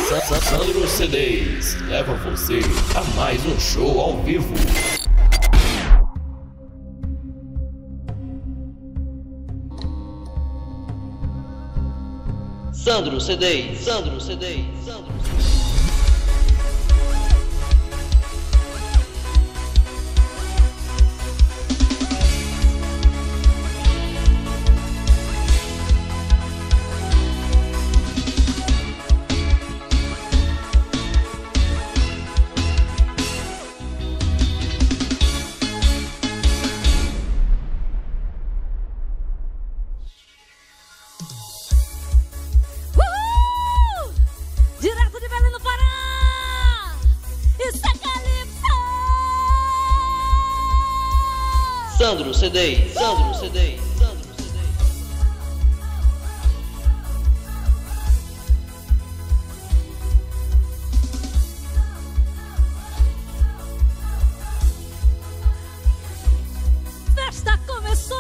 Sandro CDs leva você a mais um show ao vivo. Sandro CDs, Sandro CDs, Sandro CDs. Sandro CDs, Sandro CDs, Sandro CDs. Festa começou.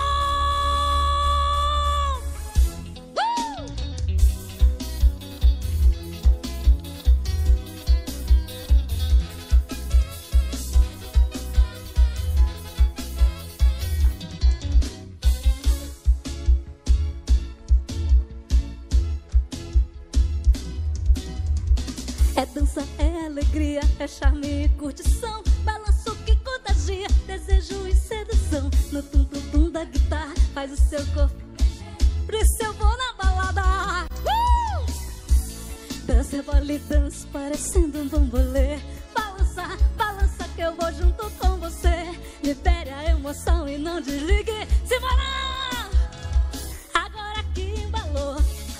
É dança, é alegria, é charme e curtição, balanço que contagia, desejo e sedução. No tum-tum-tum da guitarra faz o seu corpo mexer, por isso eu vou na balada. Dança, vale, dança, parecendo um bambolê. Balança, balança que eu vou junto com você. Libere a emoção e não desligue. Simbora! Agora que embalou.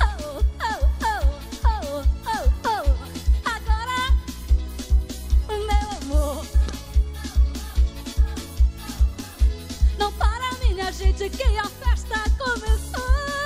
Gente, que a festa começou.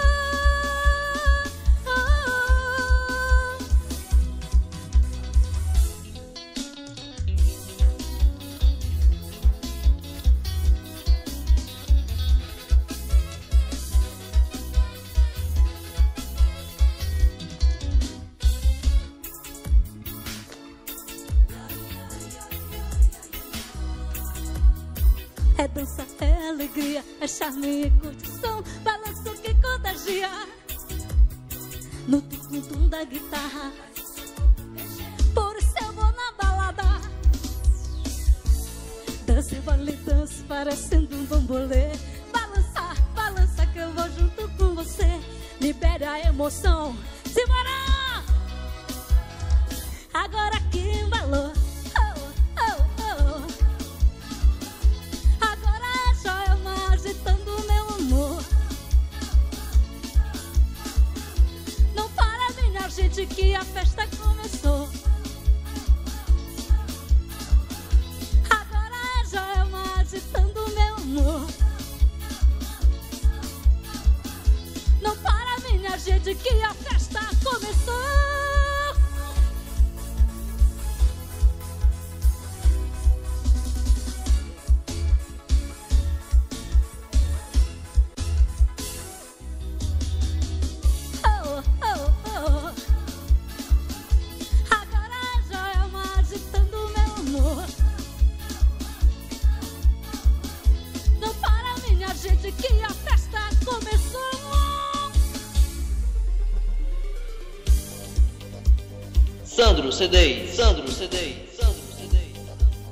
É dança, é alegria, é charme e curtição, balanço que contagia. No tum-tum da guitarra, por isso eu vou na balada. Dança, vale, dança, parecendo um bambolê. Balança, balança que eu vou junto com você. Libere a emoção, simbora! Agora que embalou. Gente, que a festa começou. Agora é Joelma agitando meu amor. Não para, minha gente, que a festa começou. Que a festa começou. Sandro CDs, Sandro CDs, Sandro CDs.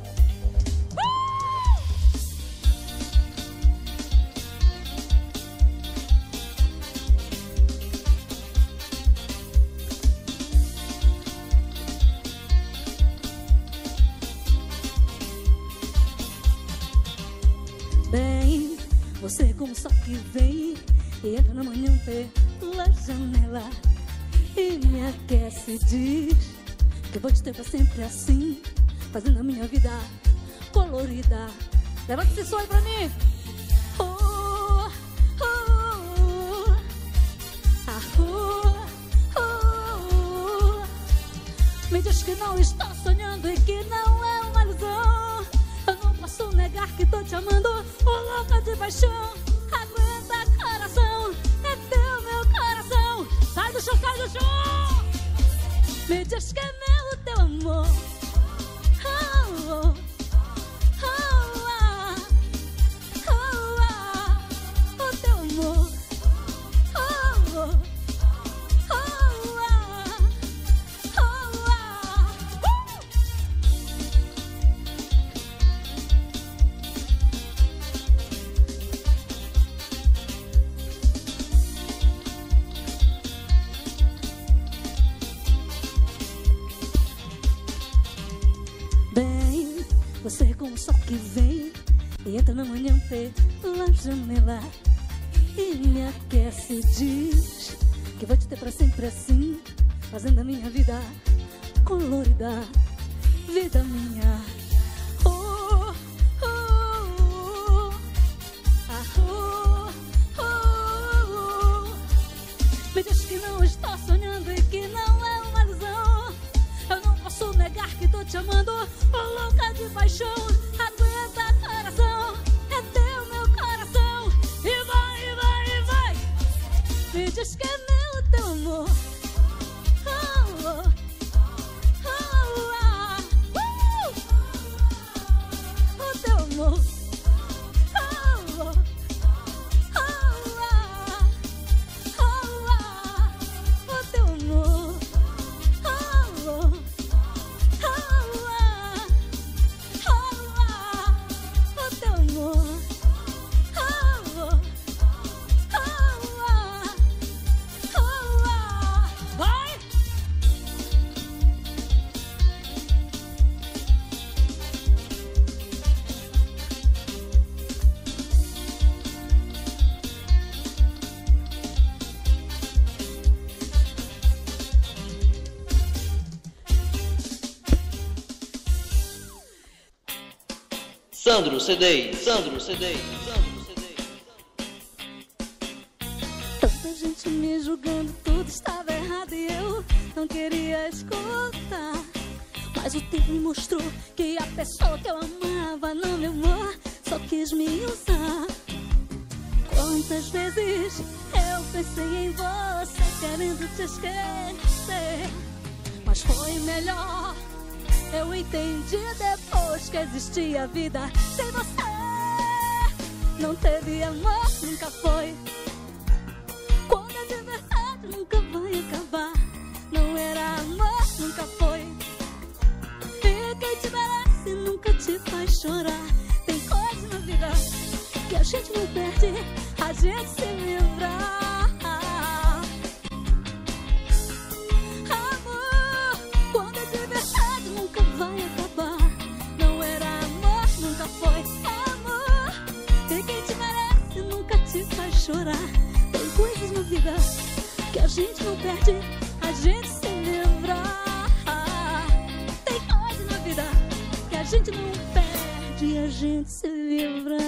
Bem, você como só que vem e entra na manhã pela janela e me aquece, diz que eu vou te ter pra sempre assim, fazendo a minha vida colorida. Levanta esse sonho pra mim. Oh, oh, oh, oh, oh. Me diz que não está sonhando e que não é uma ilusão. Eu não posso negar que tô te amando, louca de paixão. Aguenta, coração, é teu meu coração. Sai do chão, sai do chão. Me diz que é meu o teu amor. Oh, oh, oh, ah, oh, ah, o teu amor. Oh, oh, oh, ah, oh, ah. Bem, você é como o sol que vem e entra na manhã pela janela e me aquece e diz que vou te ter pra sempre assim, fazendo a minha vida colorida, vida minha. Oh, oh, oh, ah, oh, oh, oh. Me diz que não estou sonhando e que não é uma ilusão. Eu não posso negar que tô te amando, oh, louca de paixão. Aguenta coração, é teu meu coração. E vai, e vai, e vai. Me diz que é meu teu amor. Oh, oh, oh, ah, o teu amor. Oh, oh, oh, ah, oh, ah, o teu amor. Oh, oh, oh, ah, oh, ah, o teu amor. Oh, oh, oh, ah, oh, ah. Vai! Sandro CD, Sandro CD, Sandro CD. Tanta gente me julgando, tudo estava errado e eu não queria escutar. Mas o tempo me mostrou que a pessoa que eu amava não me amou, só quis me usar. Quantas vezes eu pensei em você, querendo te esquecer, mas foi melhor. Eu entendi depois que existia vida sem você. Não teve amor, nunca foi. Quando é de verdade nunca vai acabar. Não era amor, nunca foi. E quem te merece nunca te faz chorar. Tem coisas na vida que a gente não perde, a gente se livra. Chorar. Tem coisas na vida que a gente não perde, a gente se livra. Tem coisas na vida que a gente não perde, a gente se livra.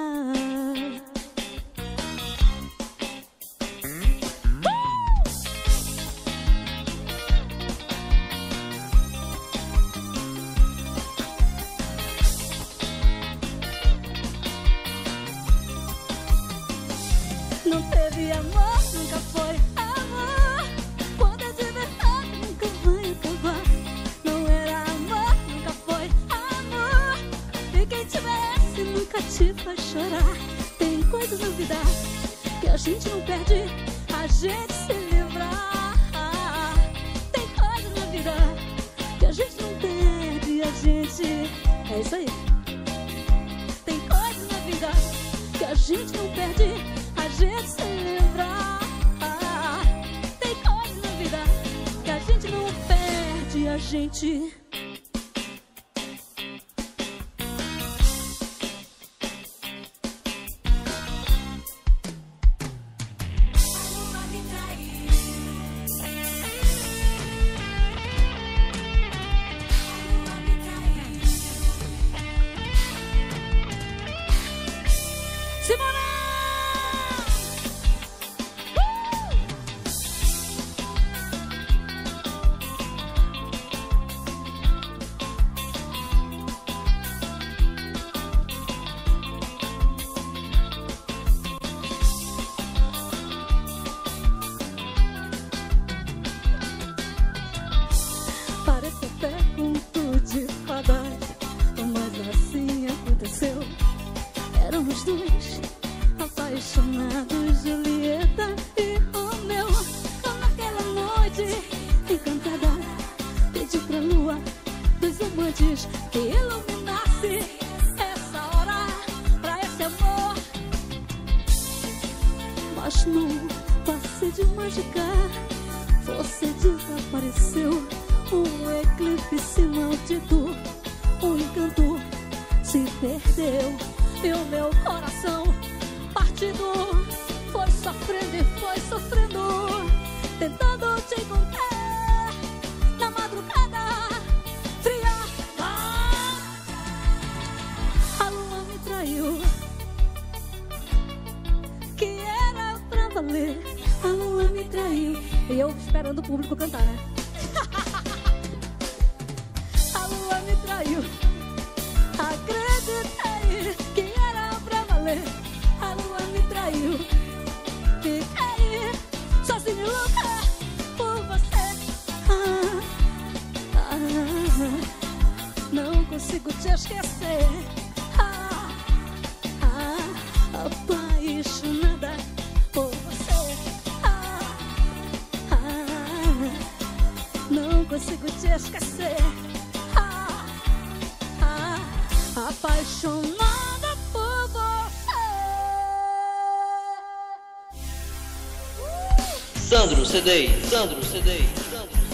Não teve amor, nunca foi amor. Quando é de verdade nunca vai acabar. Não era amor, nunca foi amor. E quem te merece nunca te faz chorar. Tem coisas na vida que a gente não perde, a gente se livra. Tem coisas na vida que a gente não perde, a gente... É isso aí. Tem coisas na vida que a gente não perde, a gente se livra. Tem coisas na vida que a gente não perde, a gente... encantada, pedi pra lua dos amantes que iluminasse essa hora pra esse amor. Mas num passe de mágica você desapareceu. Um eclipse maldito, um encanto se perdeu. E o meu coração partido foi sofrendo e foi sofrendo, tentando te encontrar na madrugada fria. A lua me traiu, que era pra valer. A lua me traiu. E eu esperando o público cantar, né? A lua me traiu, acreditei que era pra valer. A lua me traiu, fiquei sozinho louca por você. Não consigo te esquecer. Apaixonada por você. Não consigo te esquecer. Apaixonada por você. Sandro CD, Sandro CD, Sandro CD.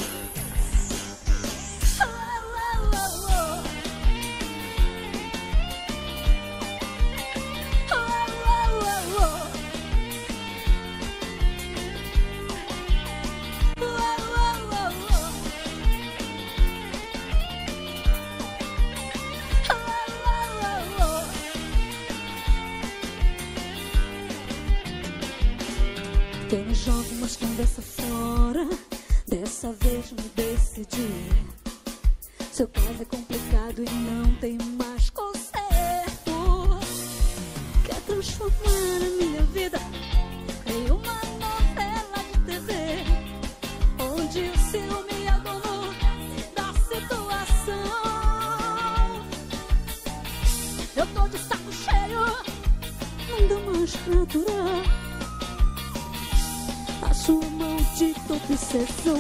Eu me jogo, mas conversa fora. Dessa vez me decidi. Seu caso é complicado e não tem mais conserto. Quer transformar a minha vida em uma novela de TV, onde o ciúme é dono da situação. Eu tô de saco cheio, não dá mais pra aturar a sua maldita obsessão.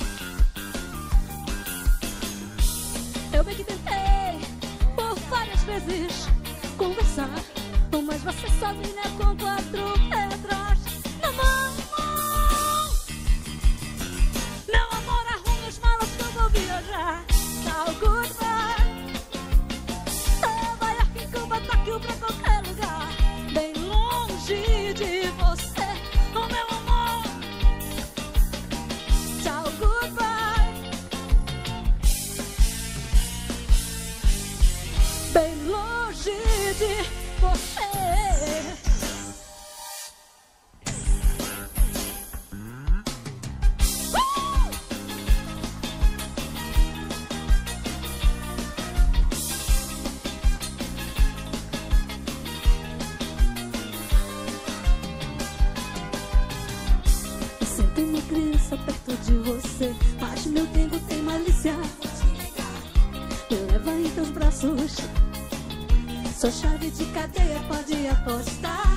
Eu bem que tentei por várias vezes conversar, mas você só vinha com 4 pedras na mão. Meu amor, arrume as malas que eu vou viajar. Tchau, goodbye. Nova York, Cuba, Tóquio, pra qualquer lugar, bem longe de você. Oh, meu amor, tchau, goodbye. Bem longe de você. Tem uma criança perto de você, mas meu tempo tem malícia. Me leva em teus braços, sou chave de cadeia, pode apostar.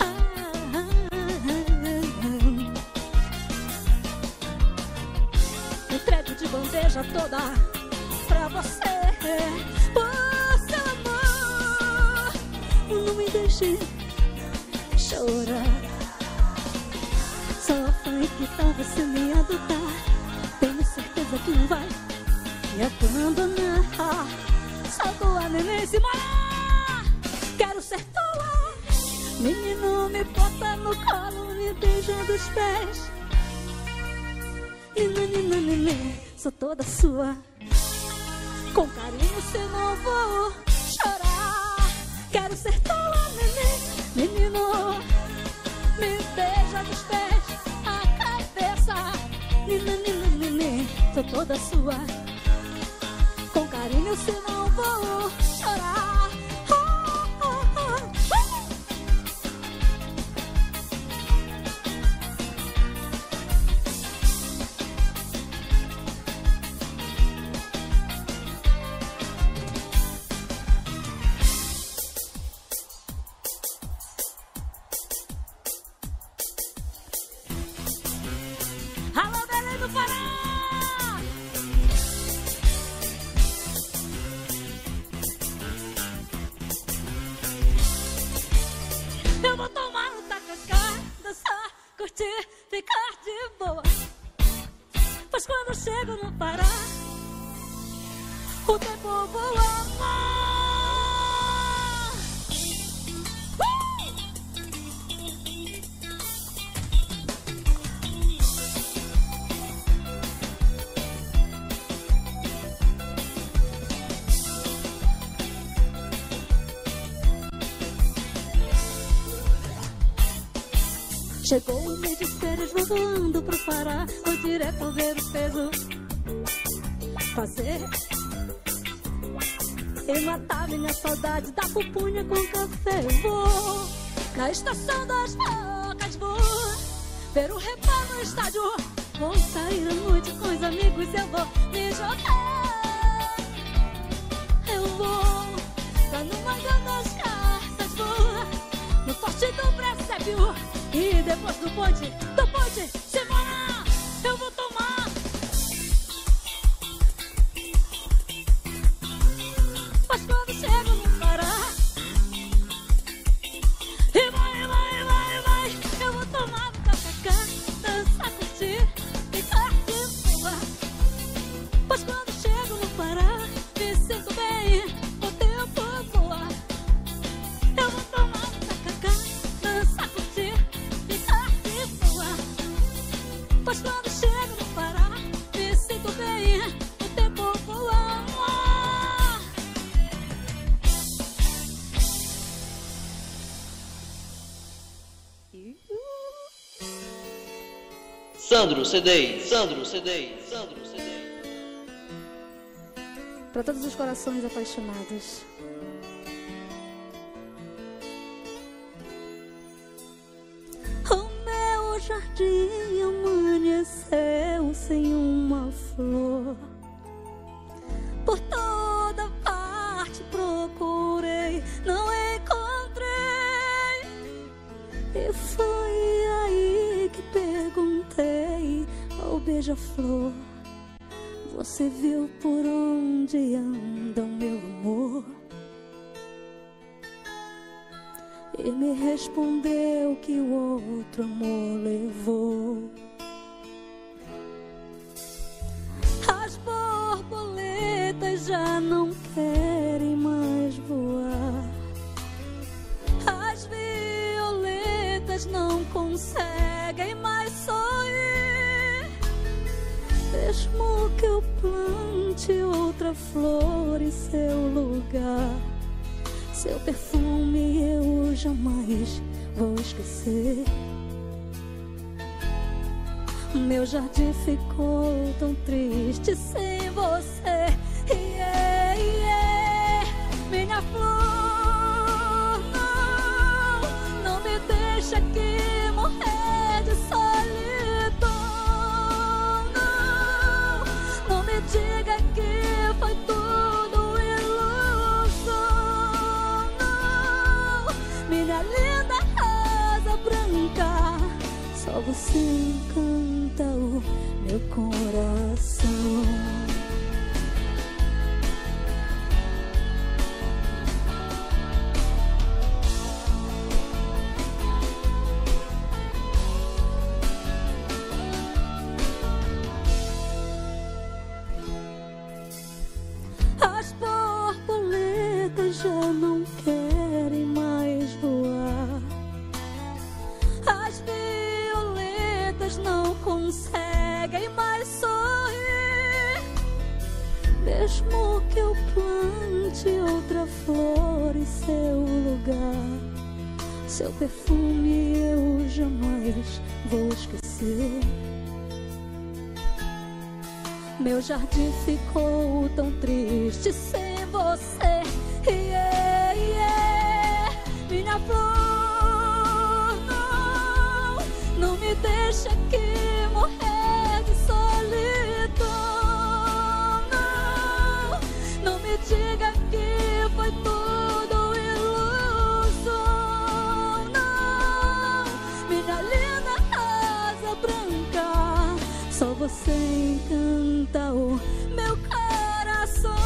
Entrego de bandeja toda pra você. Por seu amor, não me deixe chorar. Sou fã e que tal você me adotar? Tenho certeza que não vai me abandonar. Só tua neném se morar. Quero ser tua. Menino, me bota no colo, me beija dos pés. Nina, nina, neném, sou toda sua. Com carinho, se não vou chorar. Quero ser tua, neném. Menino, me beija dos pés. Nina, nina, neném, sou toda sua. Com carinho, se não vou chorar. Alô, Belém do Pará! não parar, o tempo voa. Chegou o mês de férias, vou voando pro Pará, vou direto ver o peso fazer e matar minha saudade da pupunha com café. Vou na estação das Bocas, vou ver o reparo no estádio, vou sair à noite com os amigos, eu vou me jogar. Eu vou lá no Mangão das Cartas, vou no Forte do Presépio, e depois do ponte, semana, eu vou tomar. Mas quando chego no Pará, e vai, eu vou tomar um tacacá, dançar, curtir, ficar de boa. Mas quando chego no Pará, me sinto bem, o tempo voa. Eu vou tomar um tacacá, dançar, curtir, pois quando chego no Pará, me sinto bem, o tempo voa. Sandro CD. Para todos os corações apaixonados. O jardim amanheceu sem uma flor. Por toda parte procurei, não encontrei. E foi aí que perguntei ao beija-flor: você viu por onde anda o meu amor? E me respondeu que o outro amor levou. As borboletas já não querem mais voar, as violetas não conseguem mais sorrir. Mesmo que eu plante outra flor em seu lugar, seu perfume eu jamais vou esquecer. Meu jardim ficou tão triste sem você. Minha flor, não me deixa aqui morrer de solidão. Não me diga que foi tudo ilusão. Minha linda rosa branca, só você encanta o meu coração. As borboletas já não querem mais voar, as violetas não conseguem mais sorrir. Mesmo que eu plante outra flor em seu lugar, seu perfume eu jamais vou esquecer. Meu jardim ficou tão triste sem você. Minha flor, não me deixa aqui morrer de solidão. Não me diga que foi tudo ilusão. Minha linda rosa branca, só você encanta o meu coração.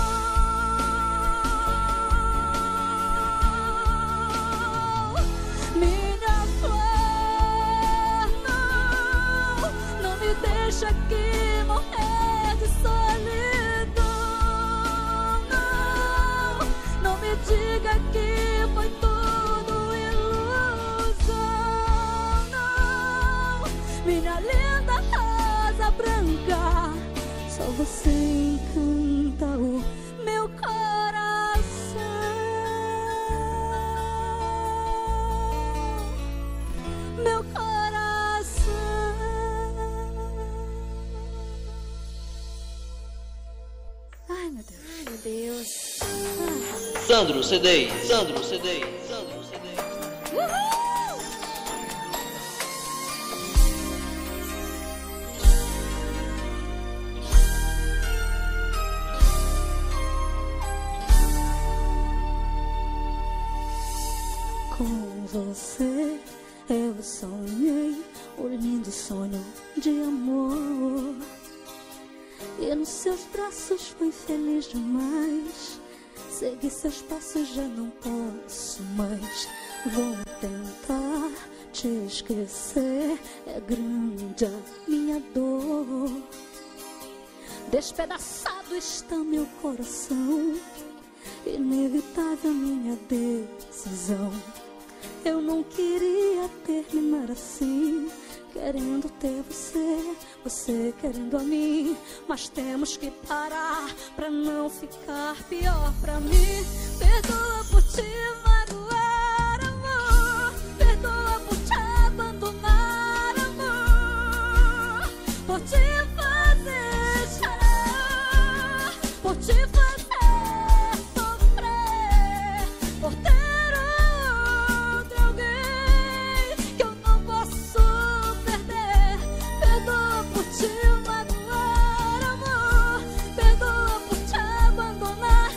Minha flor, não me encanta o meu coração. Meu coração. Ai, meu Deus. Ai, meu Deus. Sandro CD, Sandro CD, Sandro CD. Com você eu sonhei um lindo sonho de amor, e nos seus braços fui feliz demais. Segui seus passos, já não posso mais. Vou tentar te esquecer, é grande a minha dor. Despedaçado está meu coração, inevitável minha decisão. Eu não queria terminar assim, querendo ter você, você querendo a mim. Mas temos que parar pra não ficar pior pra mim. Perdoa por te magoar, amor. Perdoa por te abandonar, amor. Por te fazer chorar, por te fazer sofrer, por ter outro alguém que eu não posso perder. Perdoa por te magoar, amor. Perdoa por te abandonar,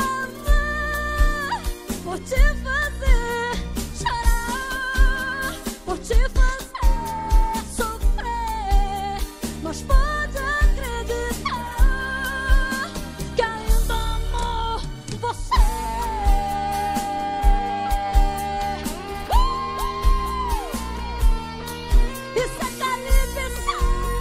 amor. Por te fazer chorar, por te fazer sofrer. Mas pode acreditar que ainda amo você. Isso é Calibição.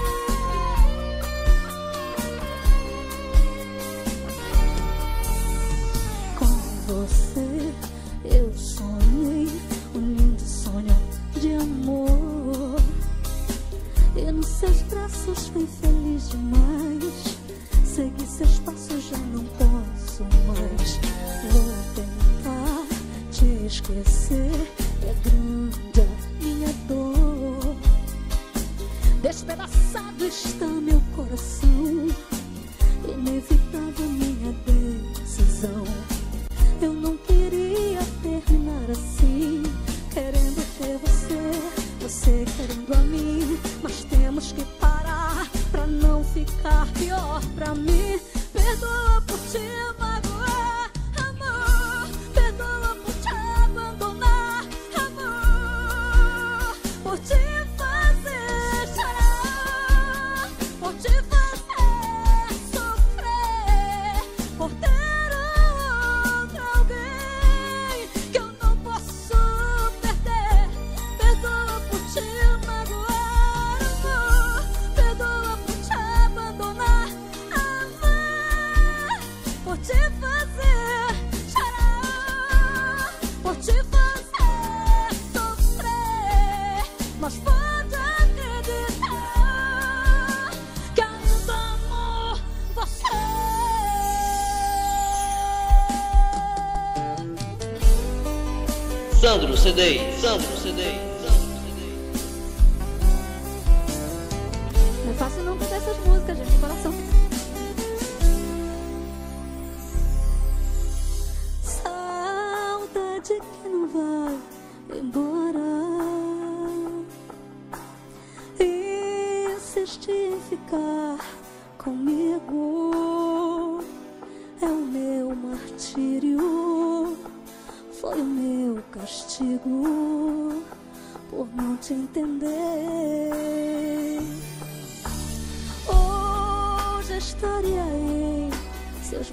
Com você eu sonhei um lindo sonho de amor, e nos seus braços fui feliz demais. Segui seus passos, já não posso mais. Vou tentar te esquecer, é grande a minha dor. Despedaçado está meu coração, inevitável minha decisão. Eu não queria terminar assim, querendo ter você, você querendo a mim. Mas temos que parar pra não ficar pior pra mim. Perdoa por te magoar, amor. Perdoa por te abandonar, amor. Por te fazer chorar, por te fazer sofrer, por ter outro alguém que eu não posso perder. Perdoa por te magoar, amor. Perdoa por te abandonar, amor. Por te fazer chorar, por te fazer sofrer. Mas pode acreditar que ainda amo você. Sandro CD, Sandro CD, Sandro CD. Não é fácil não cantar essas músicas, gente, de coração. Saudade que não vai embora, insiste em ficar comigo. É o meu martírio, foi o meu castigo por não te entender. Hoje estaria em seus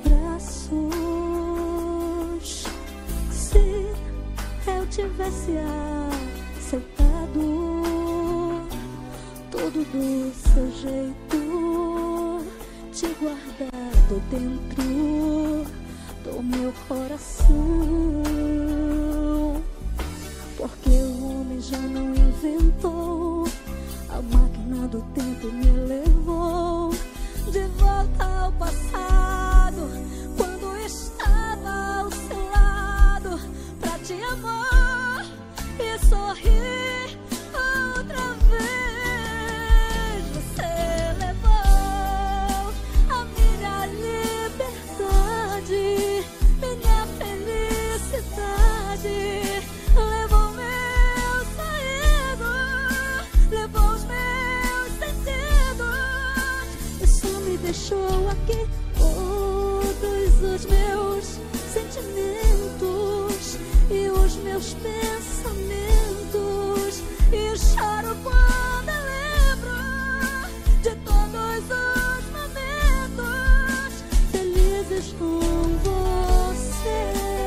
braços se eu tivesse aceitado tudo do seu jeito, te guardado dentro do meu coração. Porque o homem já não inventou, a máquina do tempo me levou de volta ao passado, quando estava ao seu lado, pra te amar e sorrir outra vez. Você levou a minha liberdade, minha felicidade, levou meu sorriso, levou os meus sentidos e só me deixou aqui todos os meus sentimentos e os meus pensamentos, e choro quando eu lembro de todos os momentos felizes com você.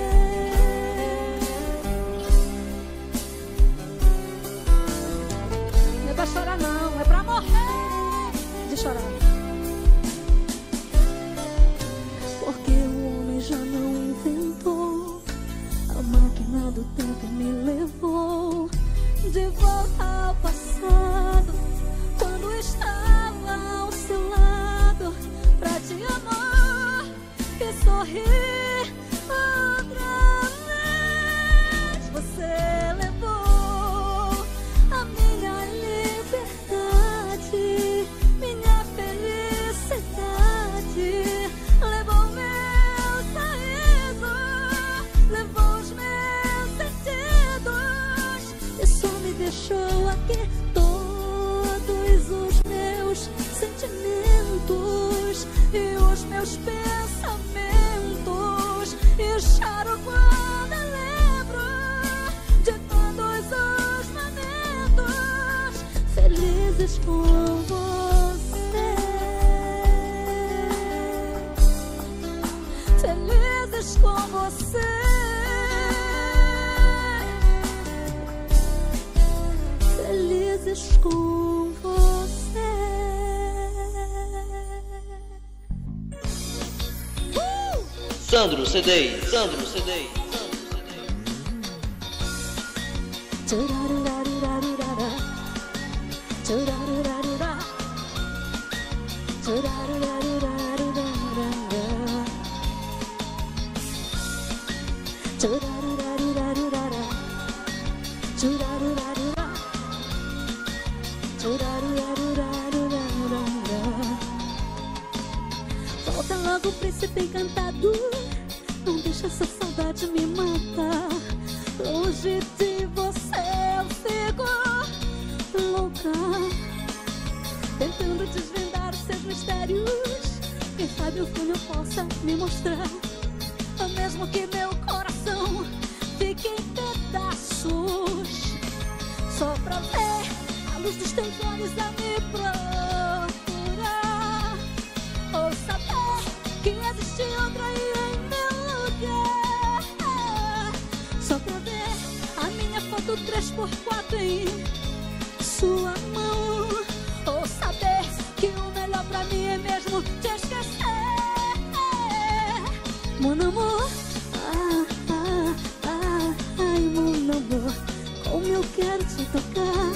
Não é pra chorar não, é pra morrer de chorar. Porque o homem já não inventou, a máquina do tempo me levou de volta ao passado, quando estava ao seu lado, pra te amar e sorrir outra vez. Você levou a minha liberdade, minha felicidade, levou meu sorriso, levou os meus sentidos e só me deixou aqui todos os meus sentimentos e os meus pensamentos, e choro quando eu lembro de todos os momentos felizes com você, felizes com você, felizes com você. Sandro CD, Sandro CD. Tchurarurarurarurara, tchurarurarura, tchurarurarurarurara, tchurarurarurarurara, tchurarurarura, tchurarurarurarurara. Volta logo, príncipe encantado, não deixa essa saudade me matar. Longe de você eu fico louca, tentando desvendar os seus mistérios. Quem sabe o sonho possa me mostrar, ou mesmo que meu coração fique em pedaços, só pra ver a luz dos teus olhos a me procurar, ou saber que existe outra aí em meu lugar, só pra ver a minha foto 3x4 em sua mão, ou saber que o melhor pra mim é mesmo te esquecer. Mon amor, ai mon amor, como eu quero te tocar.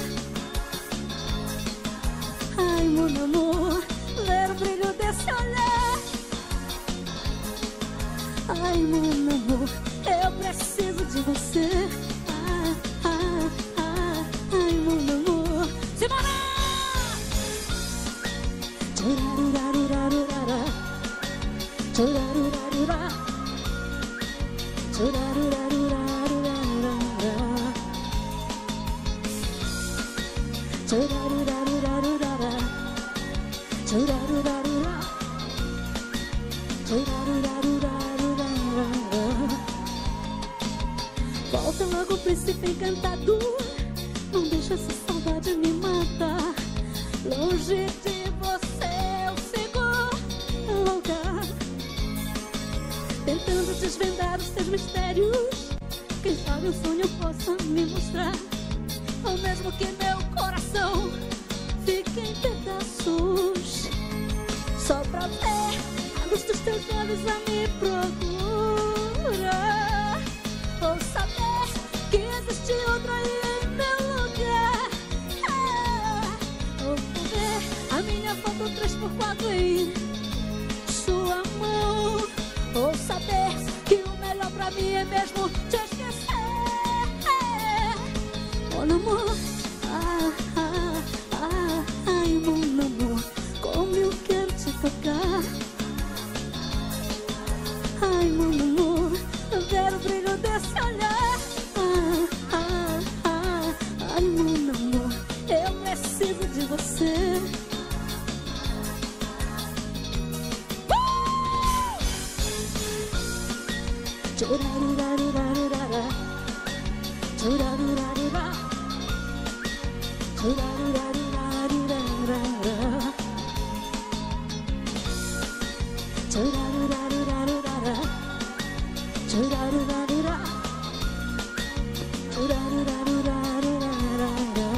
Ai mon amor, ver o brilho desse olhar. Ai mon amor, eu preciso de você. Ai mon amor, simbora! Tchurarurarurarurara, tchurarurarura, tchurarurarurarurara, tchurarurarurarurara, tchurarurarura, tchurarurarurarurara. Volta logo, príncipe encantado, não deixa essa saudade me matar. Longe de você eu fico louca, tentando desvendar os teus mistérios. Quem sabe um sonho possa me mostrar, ou mesmo que meu coração fique em pedaços, só pra ver a luz dos teus olhos a me procurar, ou saber que existe outra aí em meu lugar, ou ver a minha foto 3x4 em Ou saber que o melhor pra mim é mesmo te esquecer. Mon amour, ai, mon amour, como eu quero te tocar. Ai, mon amour, ver o brilho desse olhar. Ai, mon amour, eu preciso de você. Churarurarurarurara, churarurarura, churarurarurarurara, churarurarurarurara, churarurarura, churarurarurarurara.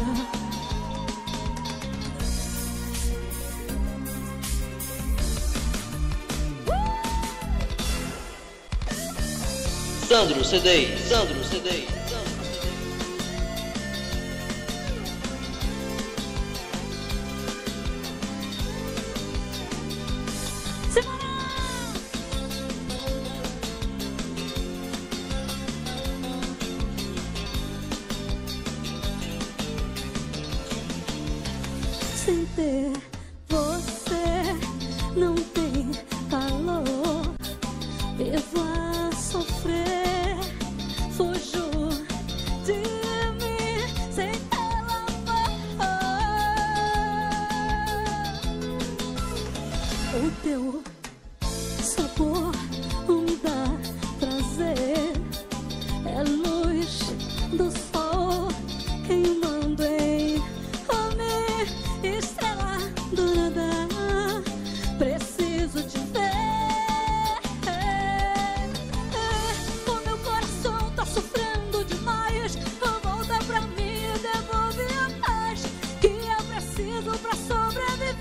Sandro CD, Sandro CD. Sem ter você não tem calor. Vivo a sofrer, fujo de mim sem teu amor. O teu sabor me dá prazer, é luz do sol queimando em mim, estrela dourada, preciso te ver. O meu coração tá sofrendo demais, volta pra mim e devolve a paz que eu preciso pra sobreviver.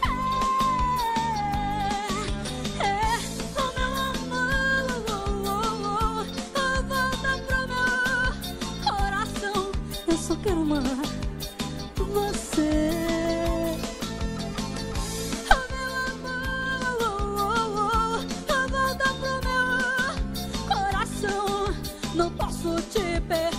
O meu amor, volta pro meu coração, eu só quero amar você. O meu amor, volta pro meu coração, não posso te perder.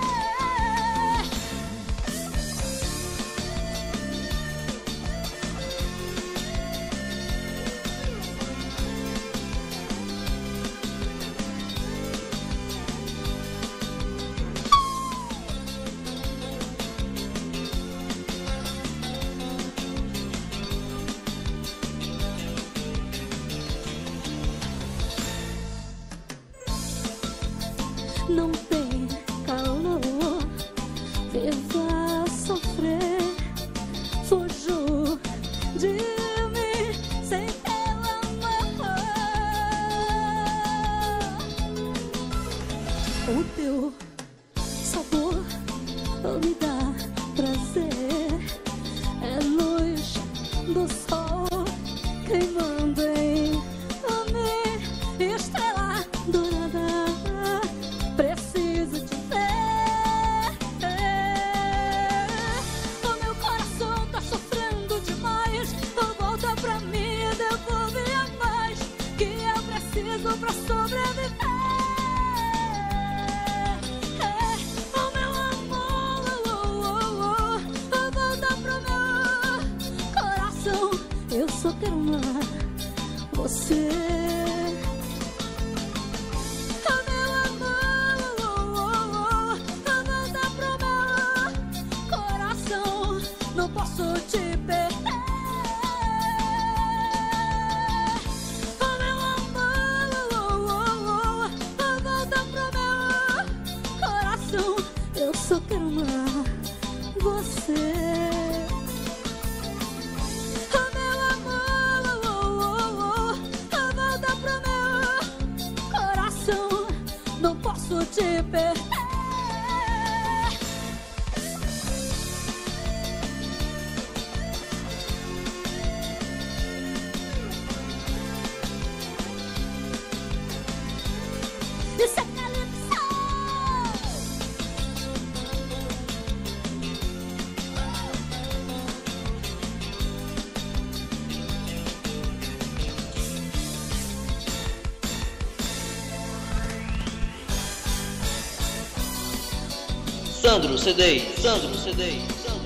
Não tem calor, vivo a sofrer, fujo de mim sem teu amor. O teu sabor me dá prazer, é luz do sol queimando em mim, estrela dourada, preciso te ver. O meu coração tá sofrendo demais, volta pra mim e devolve a paz que eu preciso pra sobreviver. O meu amor, volta pro meu coração, eu só quero amar você. Não posso te perder. O meu amor, volta pro meu coração, eu só quero amar você. O meu amor, volta pro meu coração, não posso te perder. Isso é calypso. Sandro CD, Sandro CD.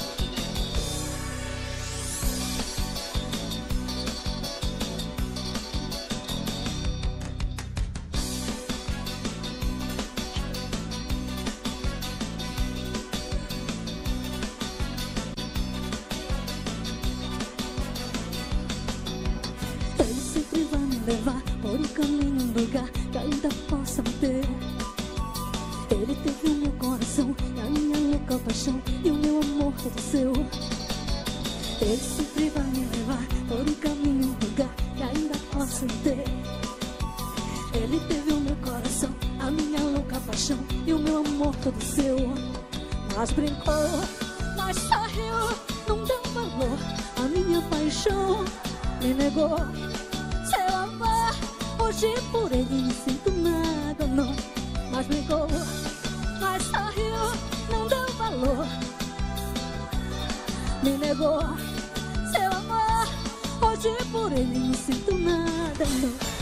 Ele sempre vai me levar por um caminho, um lugar que ainda possa ter. Ele teve o meu coração e a minha louca paixão e o meu amor todo seu. Ele sempre vai me levar por um caminho, um lugar que ainda possa ter. Ele teve o meu coração, a minha louca paixão e o meu amor todo seu. Mas brincou, mas sorriu, não deu valor, a minha paixão me negou. Seu amor, hoje por ele não sinto nada, não. Mas brincou, mas sorriu, não deu valor, me negou. Seu amor, hoje por ele não sinto nada, não.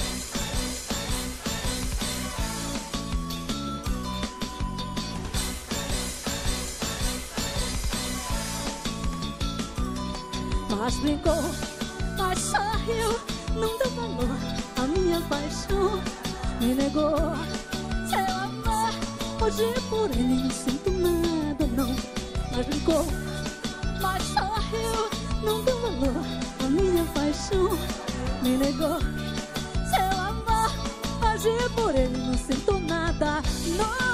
Mas brincou, mas sorriu, não deu valor, a minha paixão me negou. Seu amor, hoje por ele não sinto nada, não. Mas brincou, mas sorriu, não deu valor, a minha paixão me negou. Seu amor, hoje por ele não sinto nada, não.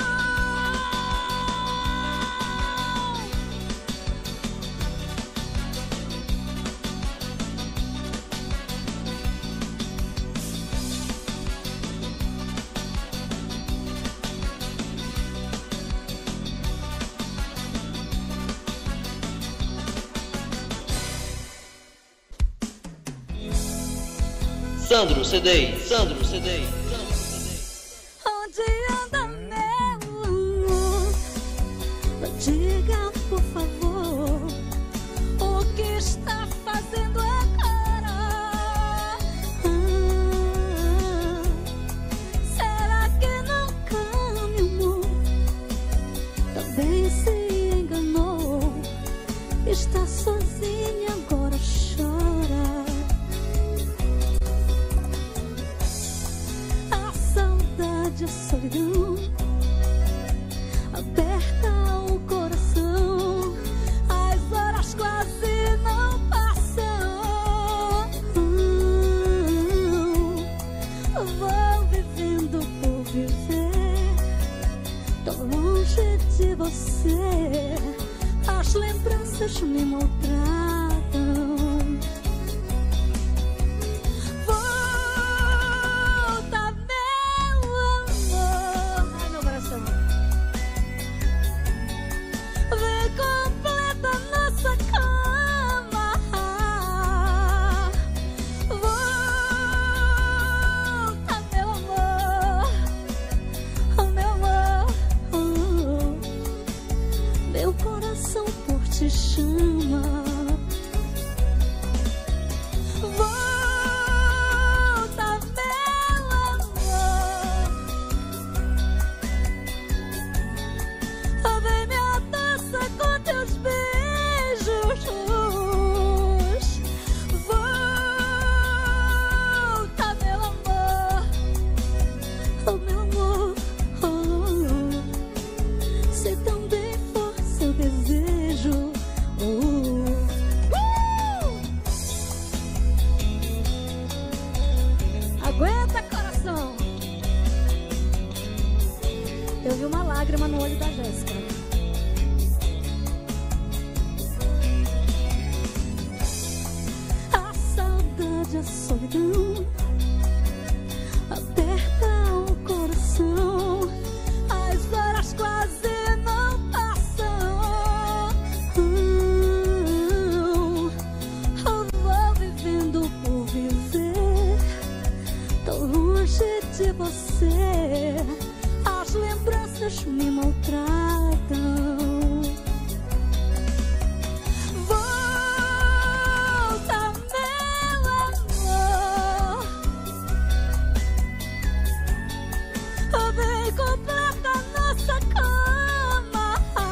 Sandro CD, Sandro CD. Onde anda meu amor? Diga por favor o que está fazendo agora. Será que nunca me amou? Também se enganou. Está sozinha agora, chora. A solidão aperta o coração, as horas quase não passam. Vou vivendo por viver, tão longe de você, as lembranças me maltratam. Te chama, volta meu amor, vem me abraça com teus beijos, volta meu amor, oh meu amor, se também for seu desejo. Aguenta, coração! Eu vi uma lágrima no olho da Jéssica. A saudade, a solidão aperta o coração, as horas quase não passam. Vou vivendo por viver, tão longe de você, as lembranças me maltratam. Volta meu amor, vem completa nossa cama.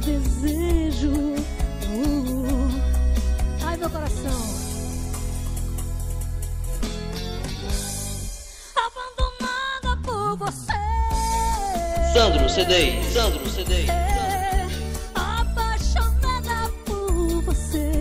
desejo. Ai, meu coração. Abandonada por você. Sandro CD, Sandro CD. Apaixonada por você.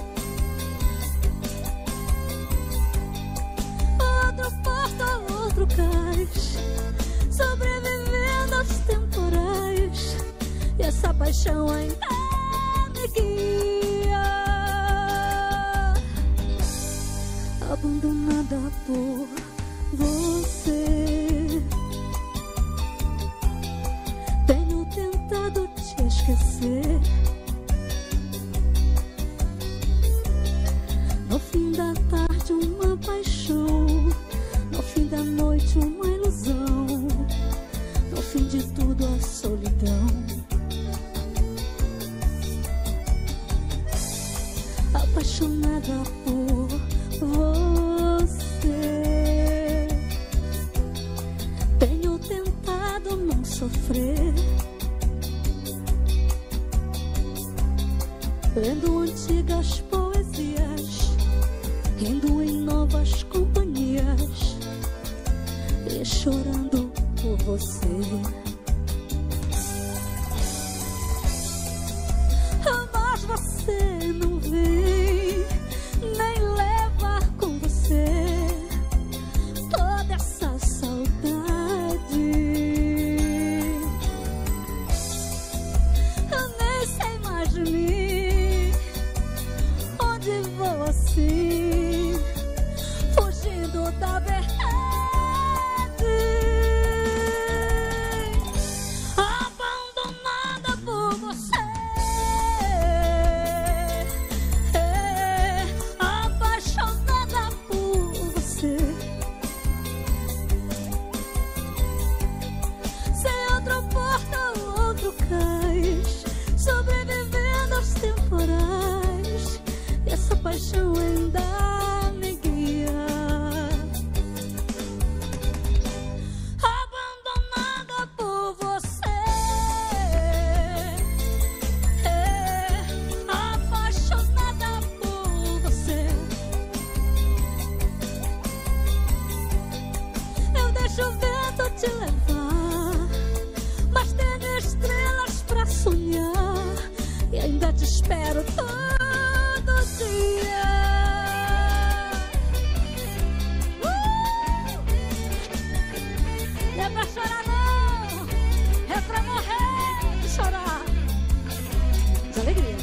Outro porto, outro cais, sobrevivendo aos temporais, e essa paixão ainda me guia. Abandonada por você, tenho tentado te esquecer. No fim da tarde uma paixão, no fim da noite uma ilusão, no fim de tudo a solidão. Apaixonada por você, tenho tentado não sofrer, lendo antigas poesias, rindo em novas companhias e chorando por você. Mas você não vem, nem leva com você toda essa saudade. Eu nem sei mais de mim, onde vou assim, fugindo da verdade. Abandonada por você, apaixonada por você, sem outro porto, outro cais, sobrevivendo aos temporais, e essa paixão ainda me guia. Abandonada por você, apaixonada por você, eu deixo o vento te levar, mas tenho estrelas pra sonhar, e ainda te espero todo dia. Não é pra chorar não, é pra morrer de chorar de alegria.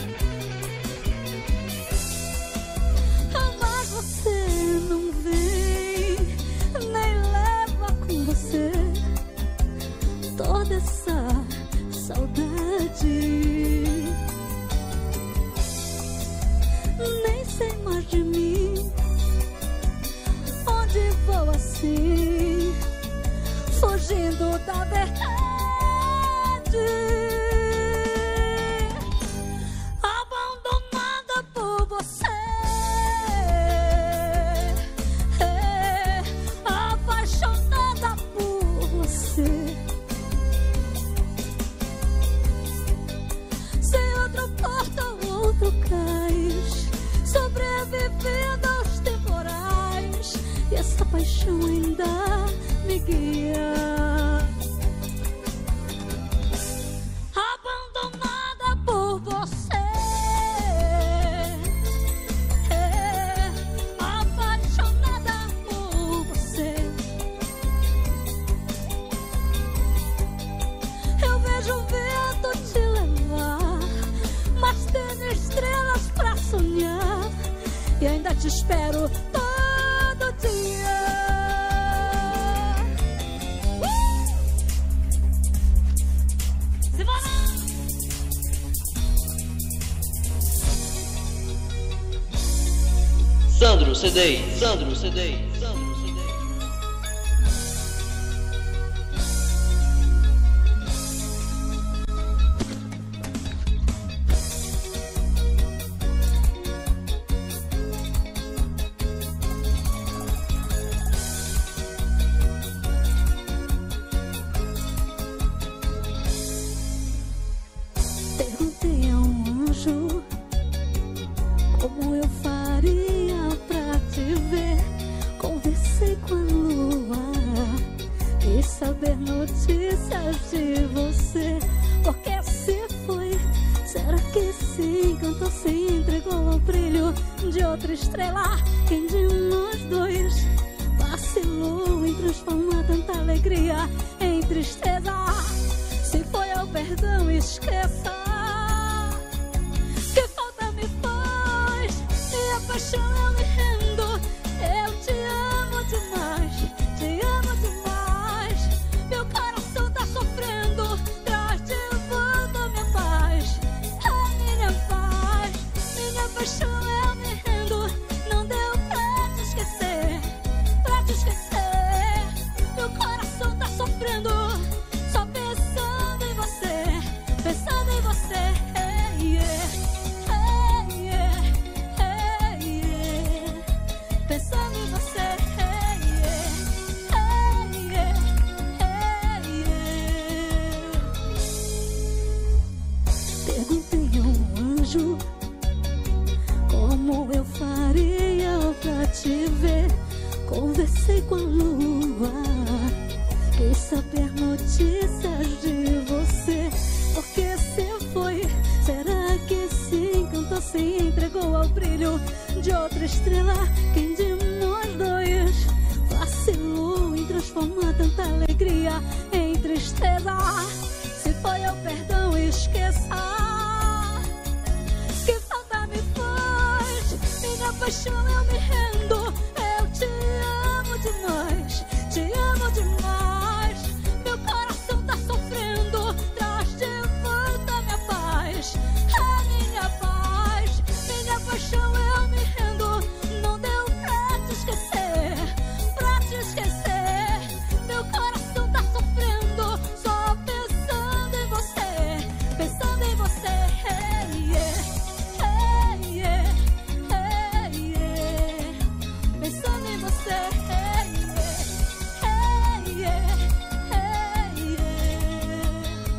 Mas você não vem, nem leva com você toda essa saudade. Nem sei mais de mim, onde vou assim, fugindo da verdade. Abandonada por você, apaixonada por você, sem outro porto, outro cais, sobrevivendo aos temporais, e essa paixão ainda me guia. Abandonada por você, apaixonada por você, eu vejo o vento te levar, mas tenho estrelas pra sonhar, e ainda te espero todo dia. Sandro CD, Sandro CD, Sandro CD. de outra estrela. Quem de nós dois vacilou em transformar tanta alegria em tristeza? Se foi ao perdão, esqueça. Que falta me faz, minha paixão eu me rendo. Eu te amo demais, te amo demais. Meu coração tá sofrendo, traz de volta minha paz. A minha paz, minha paixão eu me rendo. Não deu pra te esquecer, pra te esquecer. Meu coração tá sofrendo, só pensando em você, pensando em você. Hey, yeah. Hey, yeah. Hey, yeah. Pensando em você. Hey, yeah. Hey, yeah. Hey, yeah. Perguntei a um anjo como eu faria pra te ver. Conversei com a lua, quis saber notícias de você. Porque se foi, será que se encantou, se entregou ao brilho de outra estrela? Quem de nós dois vacilou em transformar tanta alegria em tristeza? Se foi ao perdão, esqueça. Que falta me faz, minha paixão eu me rendo. Eu te amo demais, te amo demais. Meu coração tá sofrendo, traz de volta minha paz. A minha paz, minha paixão eu me rendo. Não deu pra te esquecer, pra te esquecer. Meu coração tá sofrendo, só pensando em você, pensando em você. Hey, yeah. Hey, yeah. Hey, yeah. Pensando em você. Hey, yeah. Hey, yeah. Hey, yeah.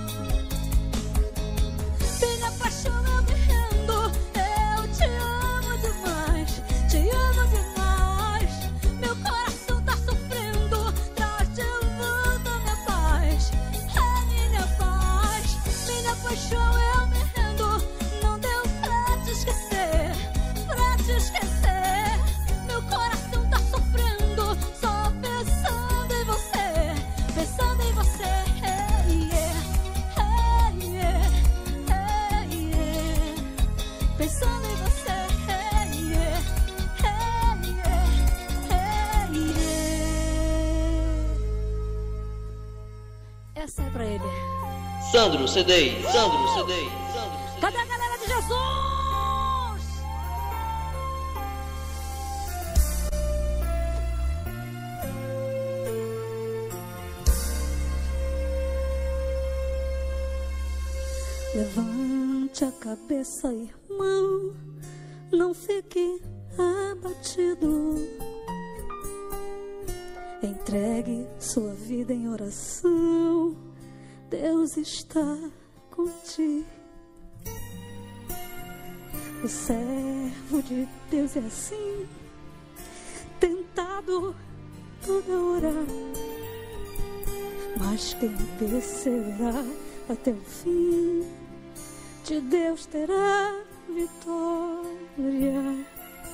Minha paixão eu me rendo. Eu te amo demais, te amo demais. Meu coração tá sofrendo, traz de volta minha paz. É minha paz, minha paixão eu me rendo. Não deu pra te esquecer, pra te esquecer. Meu coração tá sofrendo, só pensando em você, pensando em você. Hey, yeah. Hey, yeah. Hey, yeah. Pensando em você. Hey, yeah. Hey, yeah. Hey, yeah. Essa é pra ele. Sandro CD, Sandro CD, Sandro CD. Cadê a galera de Jesus? Levante a cabeça, irmão, não fique abatido. Entregue sua vida em oração, Deus está contigo. O servo de Deus é assim, tentado toda hora, mas quem perseverar até o fim, de Deus terá vitória.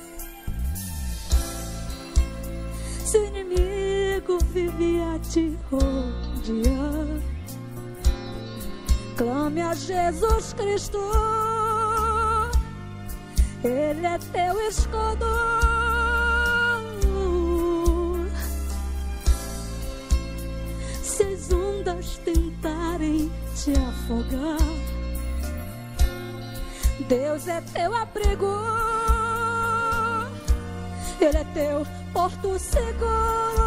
Se o inimigo vive a te rodear, clame a Jesus Cristo, Ele é teu escudo. Se as ondas tentarem te afogar, Deus é teu abrigo, Ele é teu porto seguro.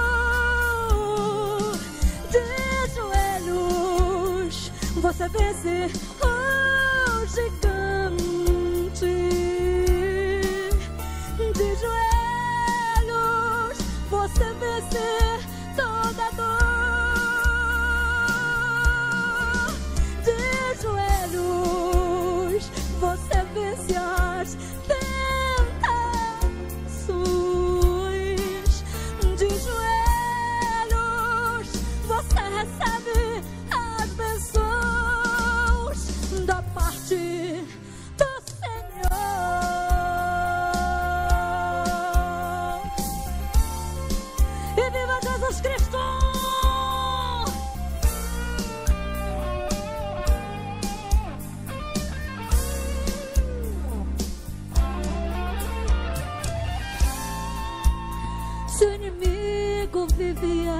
De joelhos você vence o gigante. De joelhos você vence toda dor. De joelhos você vence as tentações. De joelhos você recebe as bênçãos da parte do Senhor.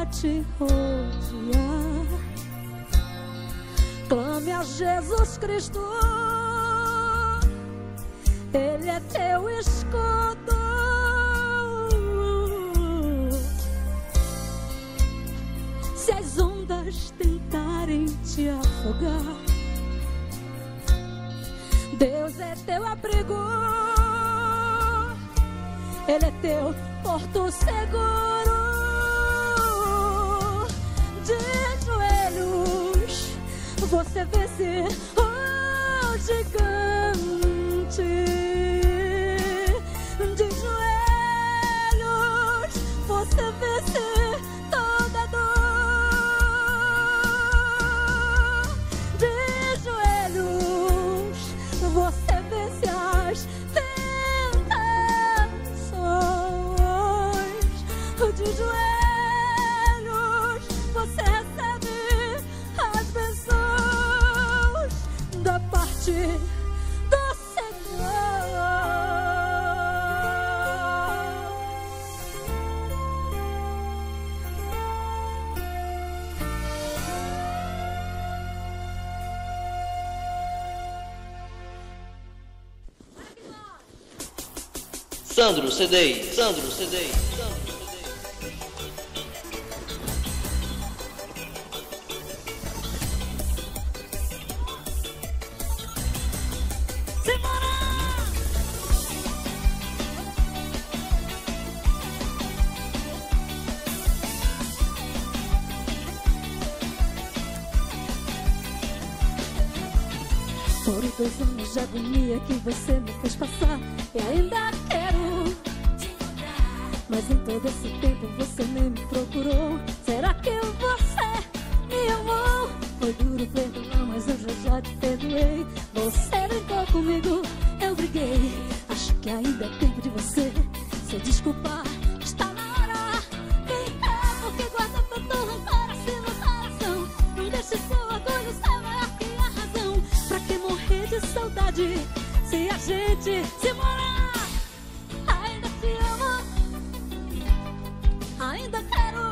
a te rodear. Clame a Jesus Cristo, Ele é teu escudo. Se as ondas tentarem te afogar, Deus é teu abrigo, Ele é teu porto seguro. De joelhos você vence o gigante. De joelhos você vence toda dor. De joelhos você vence as tentações. De joelhos você recebe as bênçãos da parte do Senhor. Sandro CD, Sandro CD. Foram 2 anos de agonia que você me fez passar, e ainda quero te encontrar. Mas em todo esse tempo você nem me procurou. Será que você me amou? Foi duro perdoar, mas eu já te perdoei. Você brincou comigo, eu briguei. Acho que ainda é tempo de você se desculpar. Está na hora. Quem é porque guarda tanto rancor assim no coração? Não deixe seu orgulho ser maior que a razão. Pra que morrer de saudade se a gente se morar? Ainda te amo, ainda quero,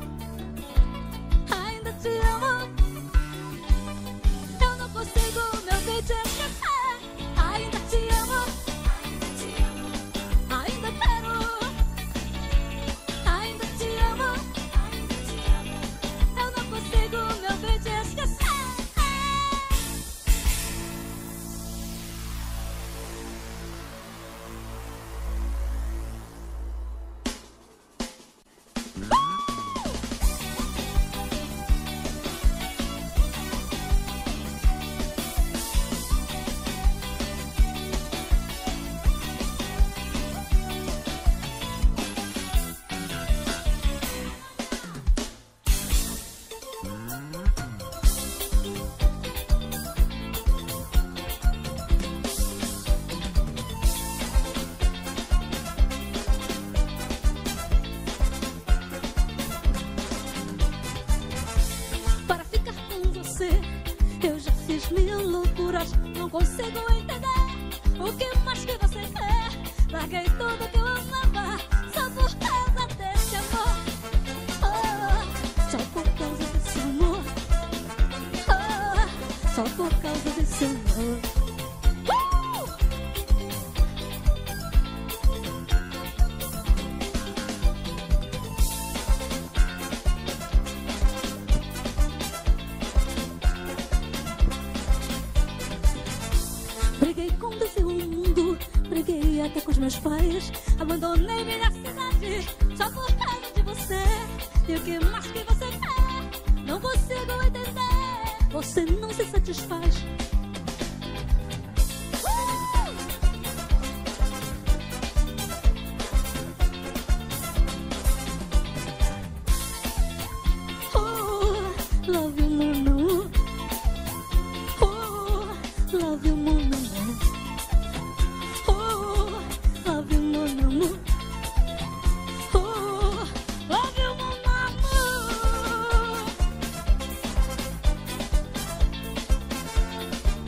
ainda te amo. Eu não consigo, meu bem, te esquecer. Ainda te amo, ainda quero, ainda te amo. Eu não consigo, meu bem, te esquecer. Eu já fiz mil loucuras, não consigo entender o que mais que você quer. Larguei tudo que eu amava só por causa desse amor. Oh, só por causa desse amor. Oh, só por causa desse amor. Briguei com Deus e o mundo, briguei até com os meus pais. Abandonei minha cidade só por causa de você. E o que mais que você quer? Não consigo entender. Você não se satisfaz. Love you, Manu. Oh, love you, Manu. Oh, love you, Manu. Oh, love you, Manu.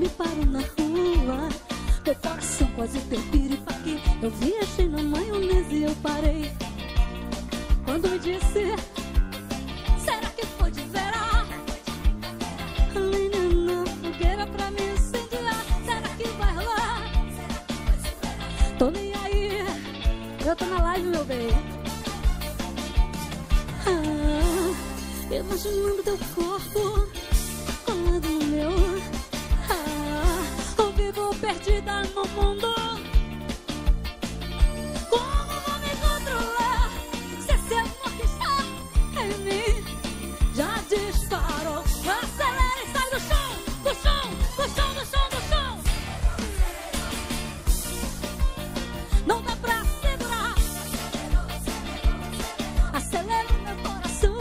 me paro na rua, meu coração quase tem piripaque. Eu viajei na maionese e eu parei quando me disse: será que foi de verão? Lenha na fogueira pra me incendiar. Será que vai rolar? Tô nem aí, eu tô na live, meu bem. Imaginando teu corpo colado no meu. Eu vivo perdida no mundo. Como vou me controlar se esse amor que está em mim já disparou? Acelera e sai do chão, do chão, do chão, do chão, do chão. Não dá pra segurar. Acelera o meu coração.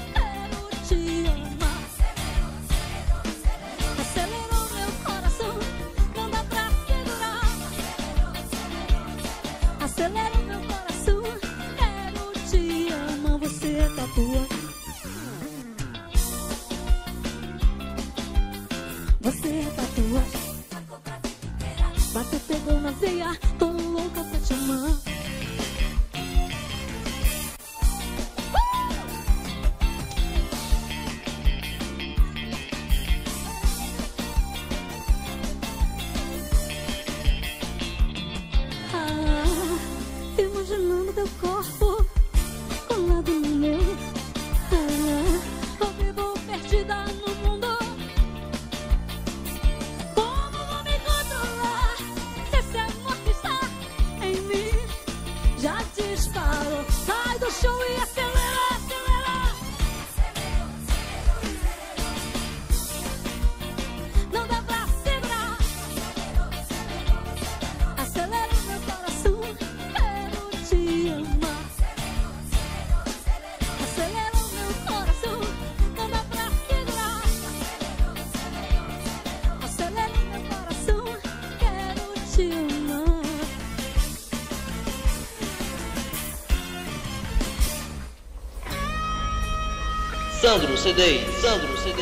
Acelera o meu coração, quero te amar, você é tatua. Você é tatua. Bateu, pegou na veia, tô louca pra te amar. Imaginando teu corpo colado no meu. Eu vivo perdida no mundo. Como vou me controlar se esse amor que está em mim já disparou? Sai do chão e acelera, acelera. Não dá pra segurar. Acelera o meu coração. Acelera o meu coração, não dá pra segurar. Acelera o meu coração, quero te amar. Sandro CD, Sandro CD.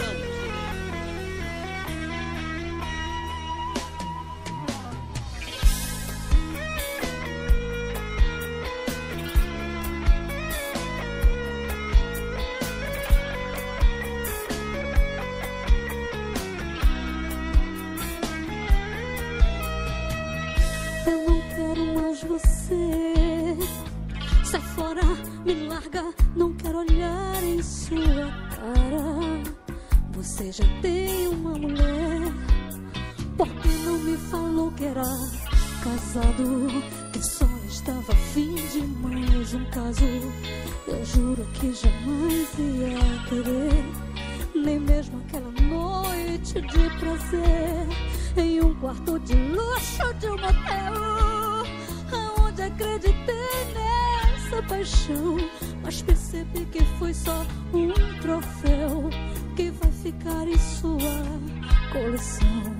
Eu não quero mais você. Sai fora, me larga, não quero olhar em sua cara. Você já tem uma mulher, por que não me falou que era casado? Que só estava afim de mais um caso. Eu juro que jamais ia querer, nem mesmo aquela noite de prazer em um quarto de luxo de um motel, aonde acreditei nessa paixão, mas percebi que foi só um troféu que vai ficar em sua coleção.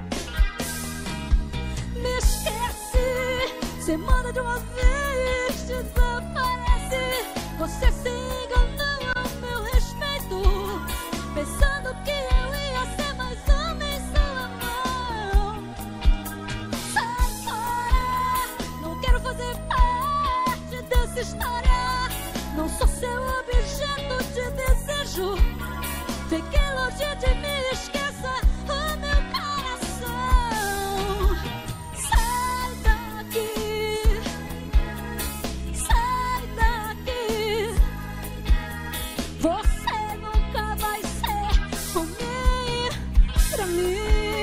Me esquece, você manda de uma vez, desaparece. Você se enganou ao meu respeito, pensando que eu ia ser mais homem em sua mão. Sai fora, não quero fazer parte dessa história. Não sou seu objeto de desejo. Fique longe de mim, esqueça o meu coração. Sai daqui, sai daqui. Você nunca vai ser homem pra mim.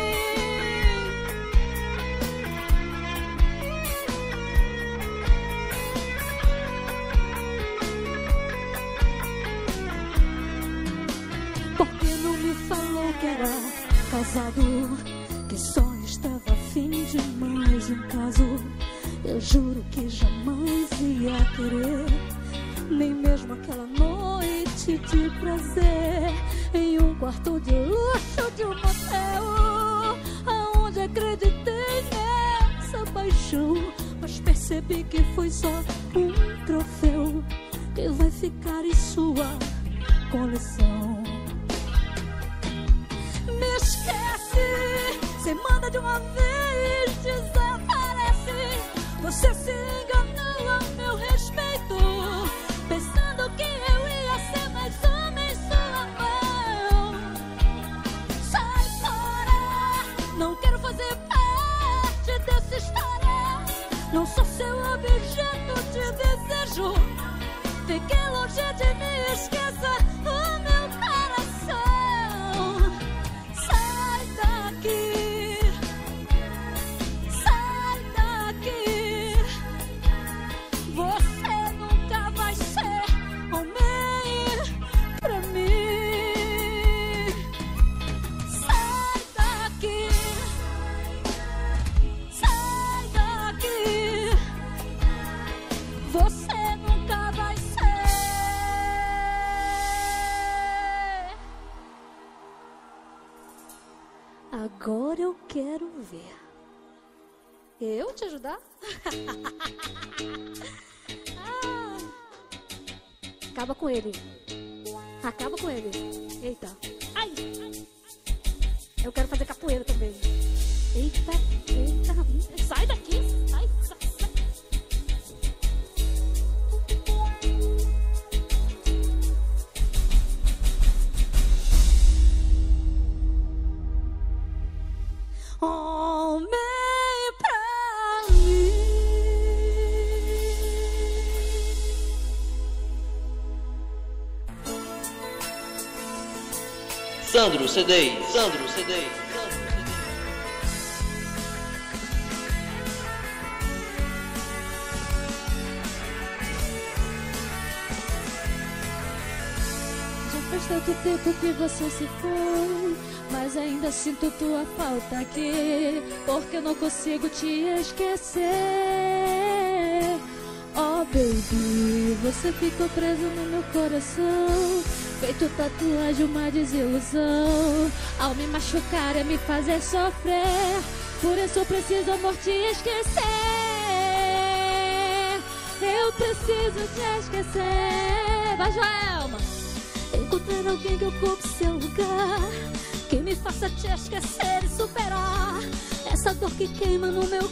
Por que não me falou que era casado? Que só estava afim de mais um caso. Eu juro que jamais ia querer, nem mesmo aquela noite de prazer em um quarto de luxo de um motel, aonde acreditei nessa paixão, mas percebi que foi só um troféu que vai ficar em sua coleção. Me esquece, Você manda de uma vez, desaparece. Você se enganou ao meu respeito, pensando que eu ia ser mais homem em sua mão. Sai fora, não quero fazer parte dessa história. Não sou seu objeto de desejo. Fique longe de mim, esqueça o meu coração. Sai daqui, sai daqui. Você nunca vai ser homem pra mim. Sai daqui, sai daqui. Você nunca vai ser. Agora eu quero ver. Eu te ajudar? Ah, acaba com ele. Acaba com ele. Eita. Ai. Eu quero fazer capoeira também. Eita, eita. Sai daqui. Sai, sai, sai. Homem pra mim. Sandro CD, Sandro CD. Já faz tanto tempo que você se foi, mas ainda sinto tua falta aqui, porque eu não consigo te esquecer. Oh baby, você ficou preso no meu coração, feito tatuagem, uma desilusão. Ao me machucar é me fazer sofrer, por isso eu preciso, amor, te esquecer. Eu preciso te esquecer. Vai, Joelma. Encontrar alguém que ocupe seu lugar, que me faça te esquecer e superar essa dor que queima no meu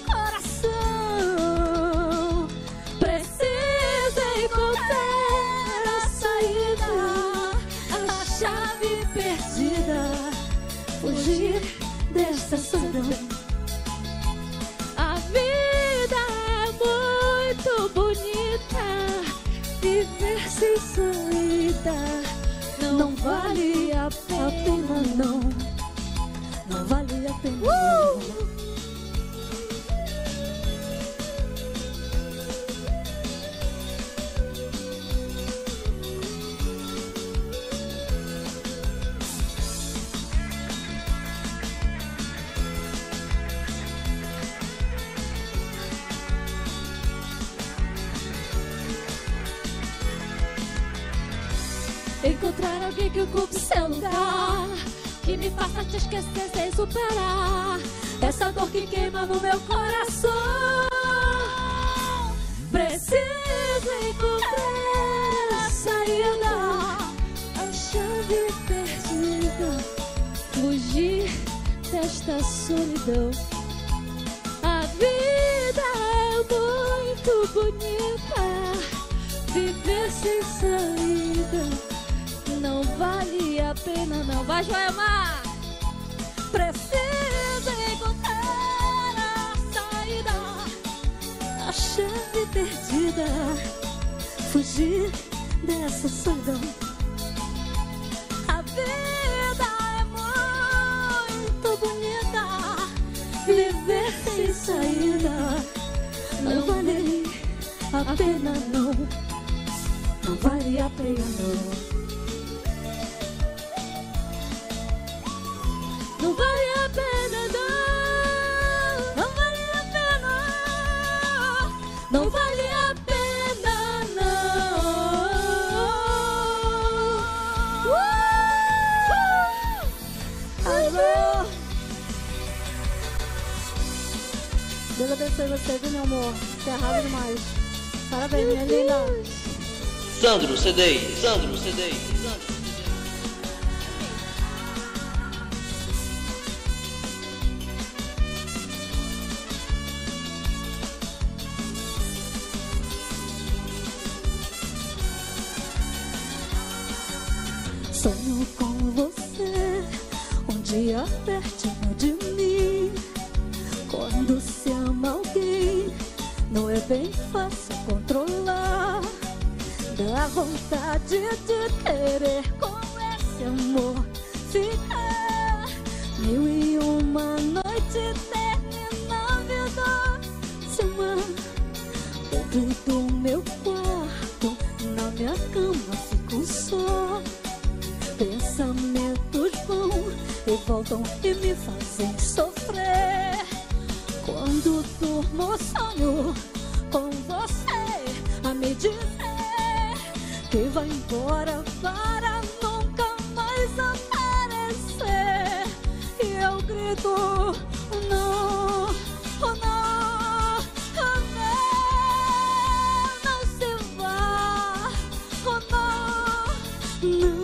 coração. Preciso encontrar a saída, a chave perdida, fugir dessa solidão. A vida é muito bonita, viver sem saída não vale a pena, não. Não vale a pena, não. Encontrar alguém que ocupe seu lugar, que me faça te esquecer sem superar essa dor que queima no meu coração. Preciso encontrar a saída, a chave perdida, fugir desta solidão. A vida é muito bonita, viver sem saída não vale a pena, não. Vai, Joelma! Preciso encontrar a saída, a chave perdida, fugir dessa solidão. A vida é muito bonita, viver sem saída não vale a pena, não. Não vale a pena, não. Não vale a pena, não. Não vale a pena. Não vale a pena, não. Alô. Deus abençoe você, viu, meu amor? Você é raro demais. Parabéns, minha linda. Sandro CD, Sandro CD, Sandro. Sonho com você, um dia pertinho de mim. Quando se ama alguém, não é bem fácil controlar. Dá vontade de querer com esse amor ficar. 1001 noite termina a vida se amar. Dentro do meu quarto, na minha cama fico só. Pensamentos vão e voltam e me fazem sofrer. Quando durmo sonho com você a me dizer que vai embora para nunca mais aparecer. E eu grito, não, oh não, oh não, não se vá, oh não, não.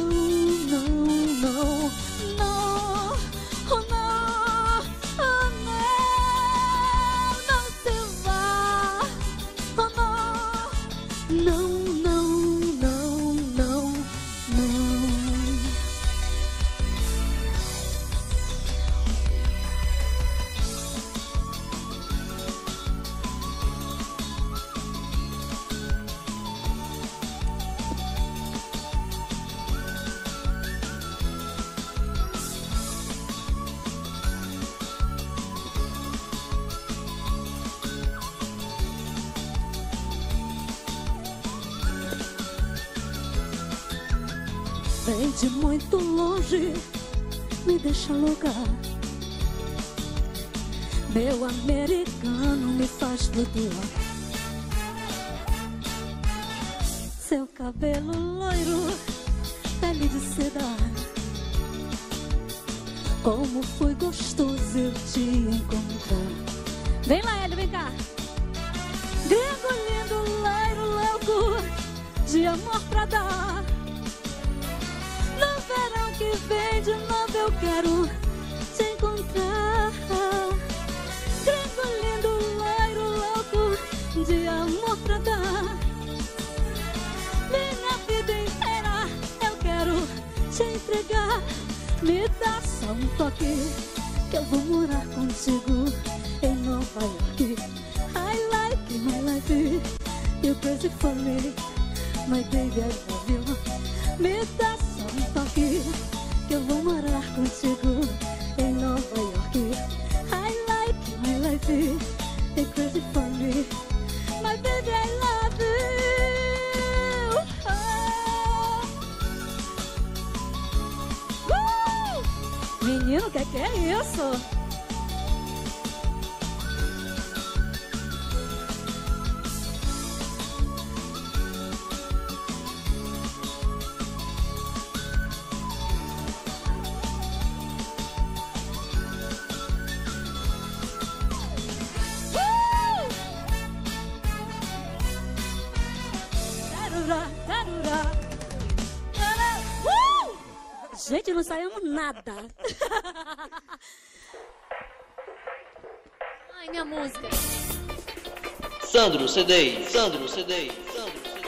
Vem de muito longe, me deixa louca. Meu americano me faz flutuar. Seu cabelo loiro, pele de seda. Como foi gostoso eu te encontrar. Vem lá, Hélio, vem cá. Gringo lindo, loiro, louco, de amor pra dar. No verão que vem de novo eu quero te encontrar. Gringo lindo, loiro, louco, de amor pra dar. Minha vida inteira eu quero te entregar. Me dá só um toque que eu vou morar contigo em Nova York. I like my life, you're crazy for me, my baby I love you. Me dá só um toque que eu vou morar contigo em Nova York. I like my life, you're crazy for me, my baby I love you. Menino, que é isso? Gente, não saímos nada. Ai, minha música. Sandro CD, Sandro CD, Sandro CD.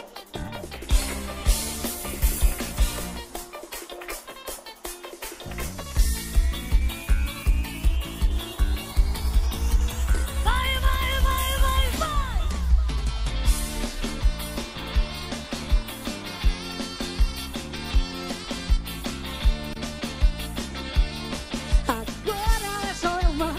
Vai, vai, vai, vai, vai. Agora é Joelma.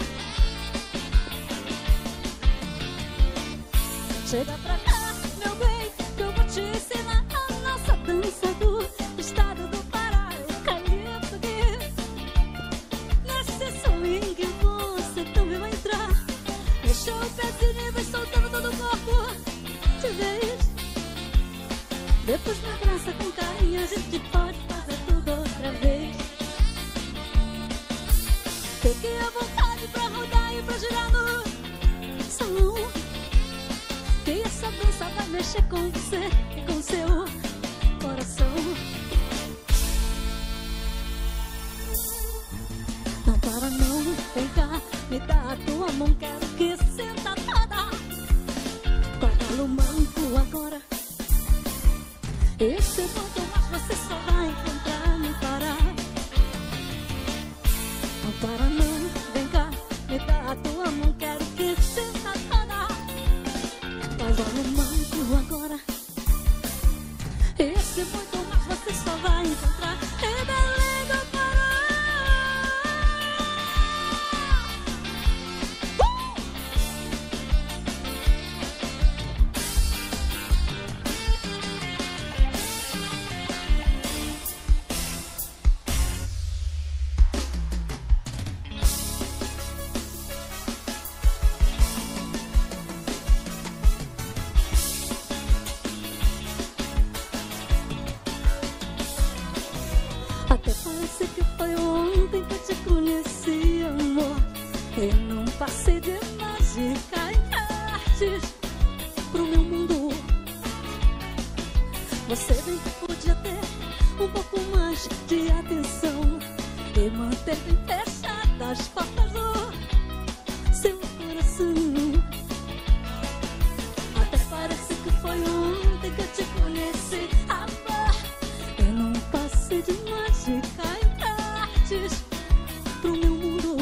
Chega pra cá, meu bem, que eu vou te ensinar a nossa dança do estado do Pará. Eu calypso aqui. Nesse swing você também vai entrar. Deixa o pezinho e vai soltando todo o corpo de vez. Depois me abraça com carinho, a gente pode fazer tudo outra vez. Fique à vontade pra rodar e pra girar no salão. Que essa dança vai mexer com você e com seu coração. Não para não, vem cá, me dá a tua mão, quero que sinta toda. Guarda o manto agora. Esse manto mais você só vai encontrar. amando agora. Esse é muito mais você só vai encontrar em Belém do Pará. Até parece que foi ontem que eu te conheci, amor. Eu não passei de mágica em artes pro meu mundo. Você bem que podia ter um pouco mais de atenção e manter bem fechadas as portas do seu coração. Até parece que foi ontem que eu te conheci, amor. Eu não passei de mágica em artes pro meu mundo.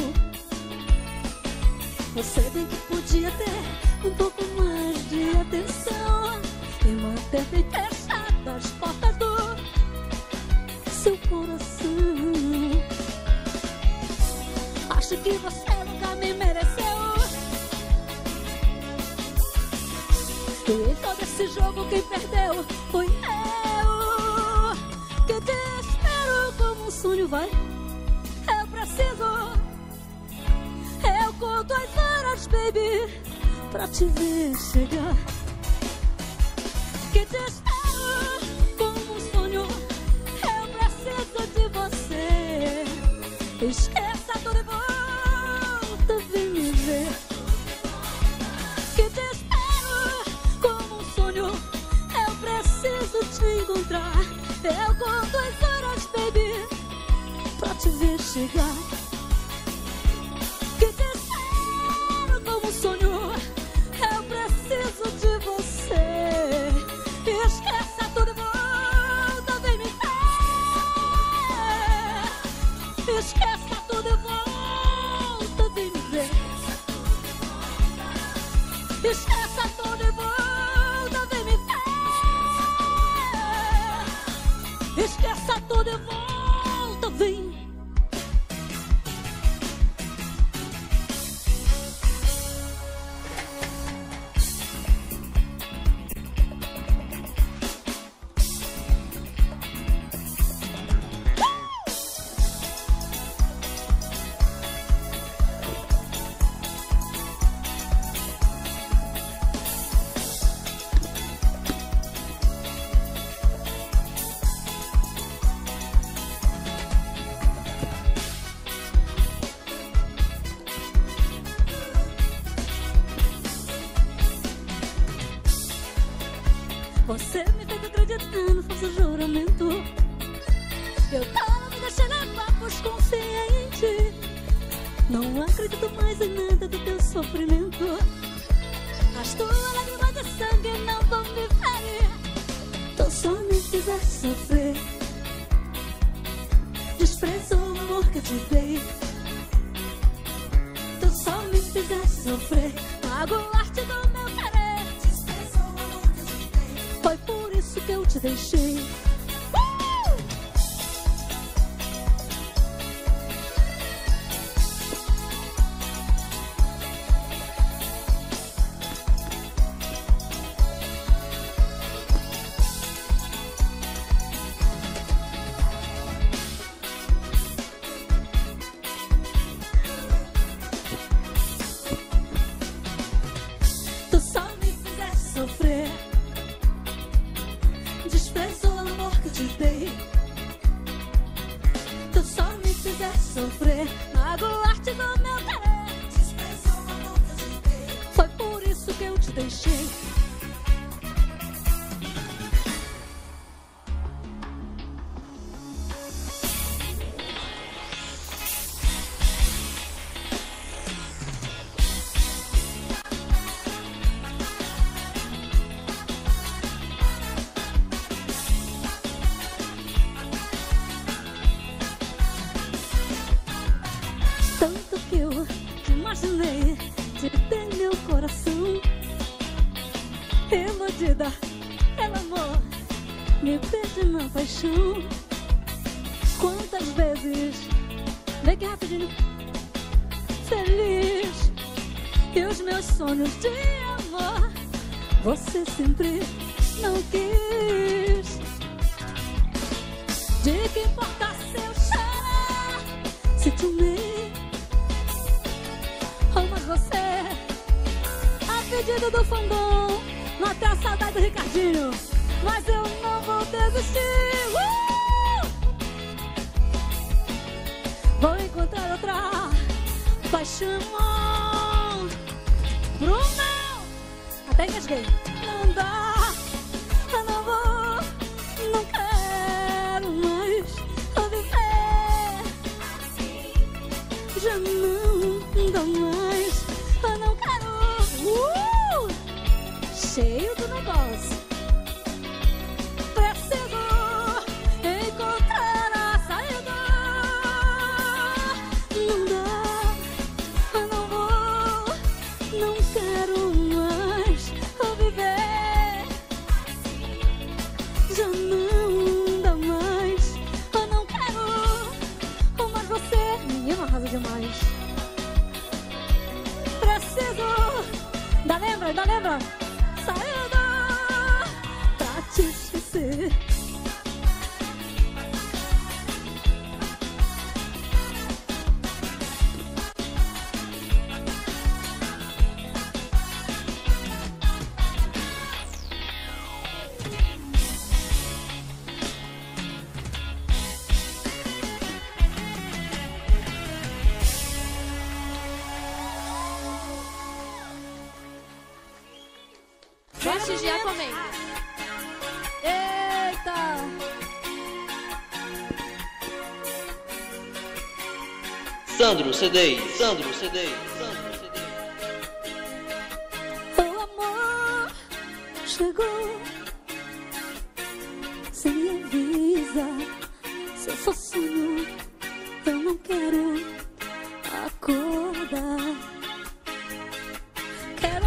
Você bem que podia ter um pouco mais de atenção e manter bem fechadas as portas do seu coração. Acho que você nunca me mereceu. E todo esse jogo quem perdeu foi eu, que te espero como um sonho, vai. Eu preciso, eu conto as horas, baby, pra te ver chegar. Que te espero como um sonho, eu preciso de você. Esqueça tudo e volta, vem me ver. Que te espero como um sonho, eu preciso te encontrar. Eu conto as horas, baby, pra te ver chegar. Que te espero como um sonho, eu preciso de você. Esqueça tudo e volta, vem me ver. Esqueça tudo e volta, vem me ver. Esqueça tudo e volta, vem me ver. Esqueça tudo e volta, vem. Você me fez acreditar no falso juramento. Eu tava me deixando levar, pois consciente. Não acredito mais em nada do teu sofrimento. As tuas lágrimas de sangue não vão me ferir. Tu só me fizeste sofrer. Desprezou o amor que eu te dei. Tu só me fizeste sofrer. Magoaste do meu querer. Foi por isso que eu te deixei. Tu só me fizeste sofrer. Desprezou o amor que eu te dei. Tu só me fizeste sofrer. Magoaste do meu querer. Desprezou o amor que eu te dei. Foi por isso que eu te deixei. Tanto que eu te imaginei, te dei meu coração. Eu perdida pelo amor, me perdi na paixão. Quantas vezes, vem aqui rapidinho, feliz, e os meus sonhos de amor você sempre não quis. De que importa se eu chorar, se te amei, oh, mas você, a pedido do fandom, matei a saudade do Ricardinho, mas eu não vou desistir. Vou encontrar outra paixão. Bruno, até engasguei. Não dá, eu não vou, não quero mais viver. Já não dá mais, eu não quero. Cheio do negócio. Preciso encontrar a saída. Não dá, eu não vou, não quero mais viver. Já não dá mais, eu não quero mais você. Menino, arrasa demais. Preciso, ainda lembra? Saída pra te esquecer. Prestigiar comendo. Eita! Sandro CD. O amor chegou sem me avisar. Se eu for sonho, eu não quero acordar. Quero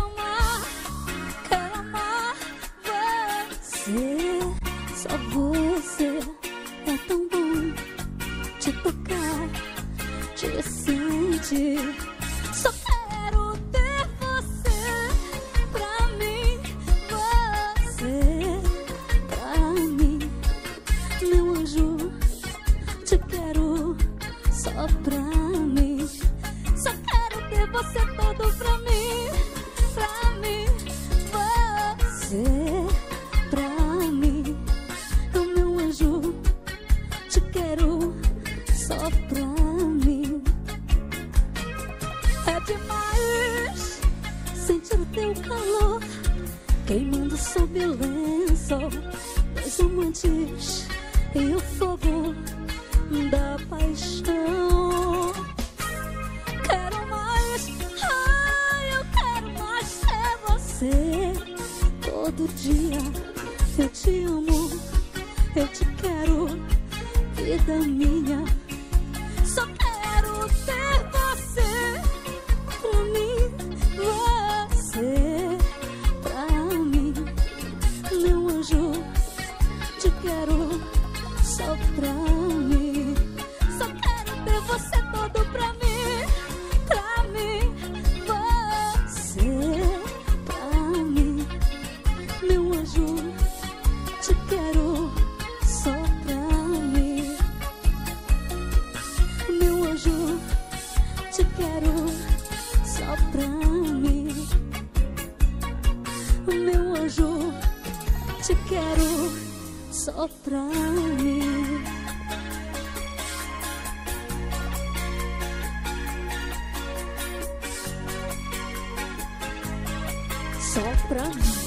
amar você. Só você é tão bom. Te tocar, te sentir. Só quero ter você pra mim. Você pra mim. Meu anjo, te quero só pra mim. Só quero ter você todo pra mim. Pra mim. Você pra mim. O meu anjo, te quero só pra mim. É demais sentir o teu calor queimando sob o lençol dos amantes e o fogo da paixão. Quero mais, ai, eu quero mais ser você. Todo dia eu te amo, eu te quero, vida minha. Só quero ter você pra mim, você pra mim. Meu anjo, te quero só pra mim. Só quero ter você todo pra mim, pra mim. Você pra mim. Meu anjo, te quero só pra mim. Meu anjo, te quero só pra mim. Meu anjo, te quero só pra mim. Só pra mim.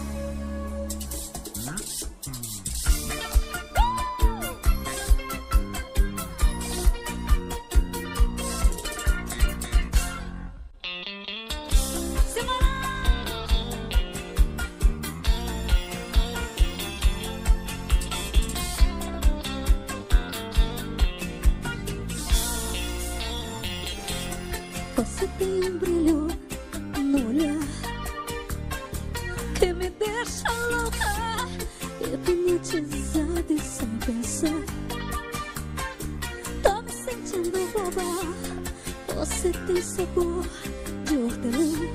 Você tem um brilho no olhar que me deixa tá louca, hipnotizada e sem pensar. Tô me sentindo boba, você tem sabor de hortelã,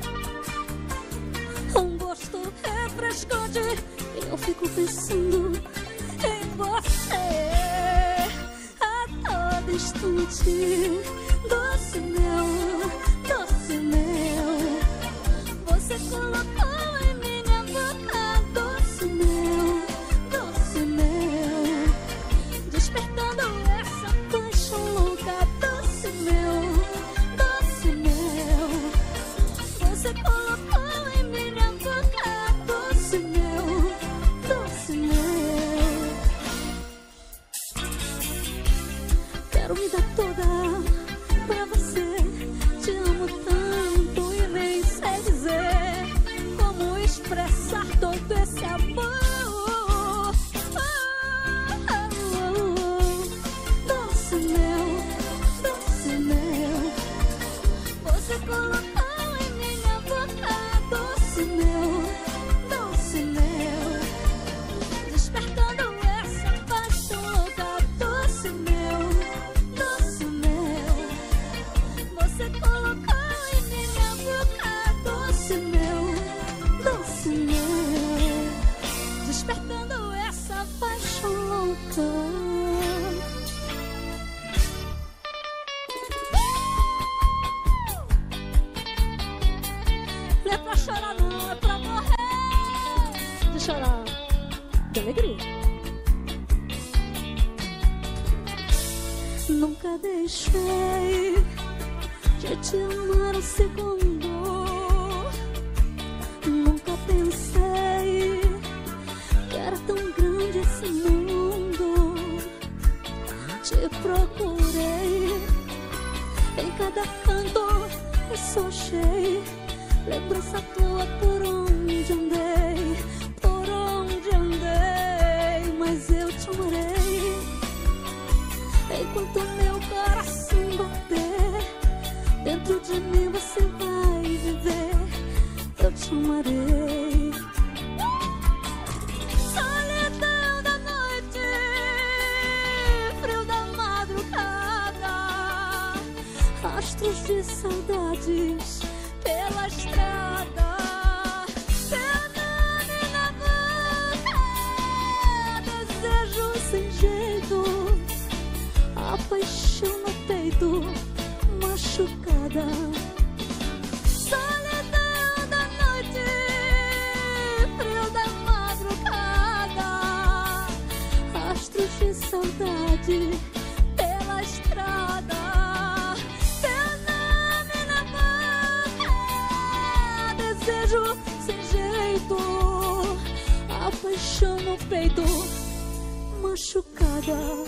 um gosto refrescante, eu fico pensando em você a todo instante. Doce mel, doce mel, você colocou em minha boca. Doce mel, despertando essa paixão louca. Doce mel, você colocou em minha boca. Doce mel, quero me dar toda pra você. Te amo tanto e nem sei dizer como expressar todo esse amor. Doce mel, você colocou em minha boca. Doce mel, despertando essa paixão louca. Doce mel, você colocou em minha boca. Doce mel, despertando essa paixão louca. Não é pra chorar não, é pra morrer. De chorar de alegria. Nunca deixei de te amar um segundo. Nunca pensei que era tão grande esse mundo. Te procurei em cada canto e só achei lembrança tua por onde andei, mas eu te amarei enquanto meu coração bater. Dentro de mim você vai viver, eu te amarei. Solidão da noite, frio da madrugada, rastros de saudades pela estrada. Teu nome na boca, desejo sem jeito, a paixão no peito, machucada. Solidão da noite, frio da madrugada, rastros de saudade pela estrada. Teu nome na boca, desejo sem jeito, a paixão no peito, machucada.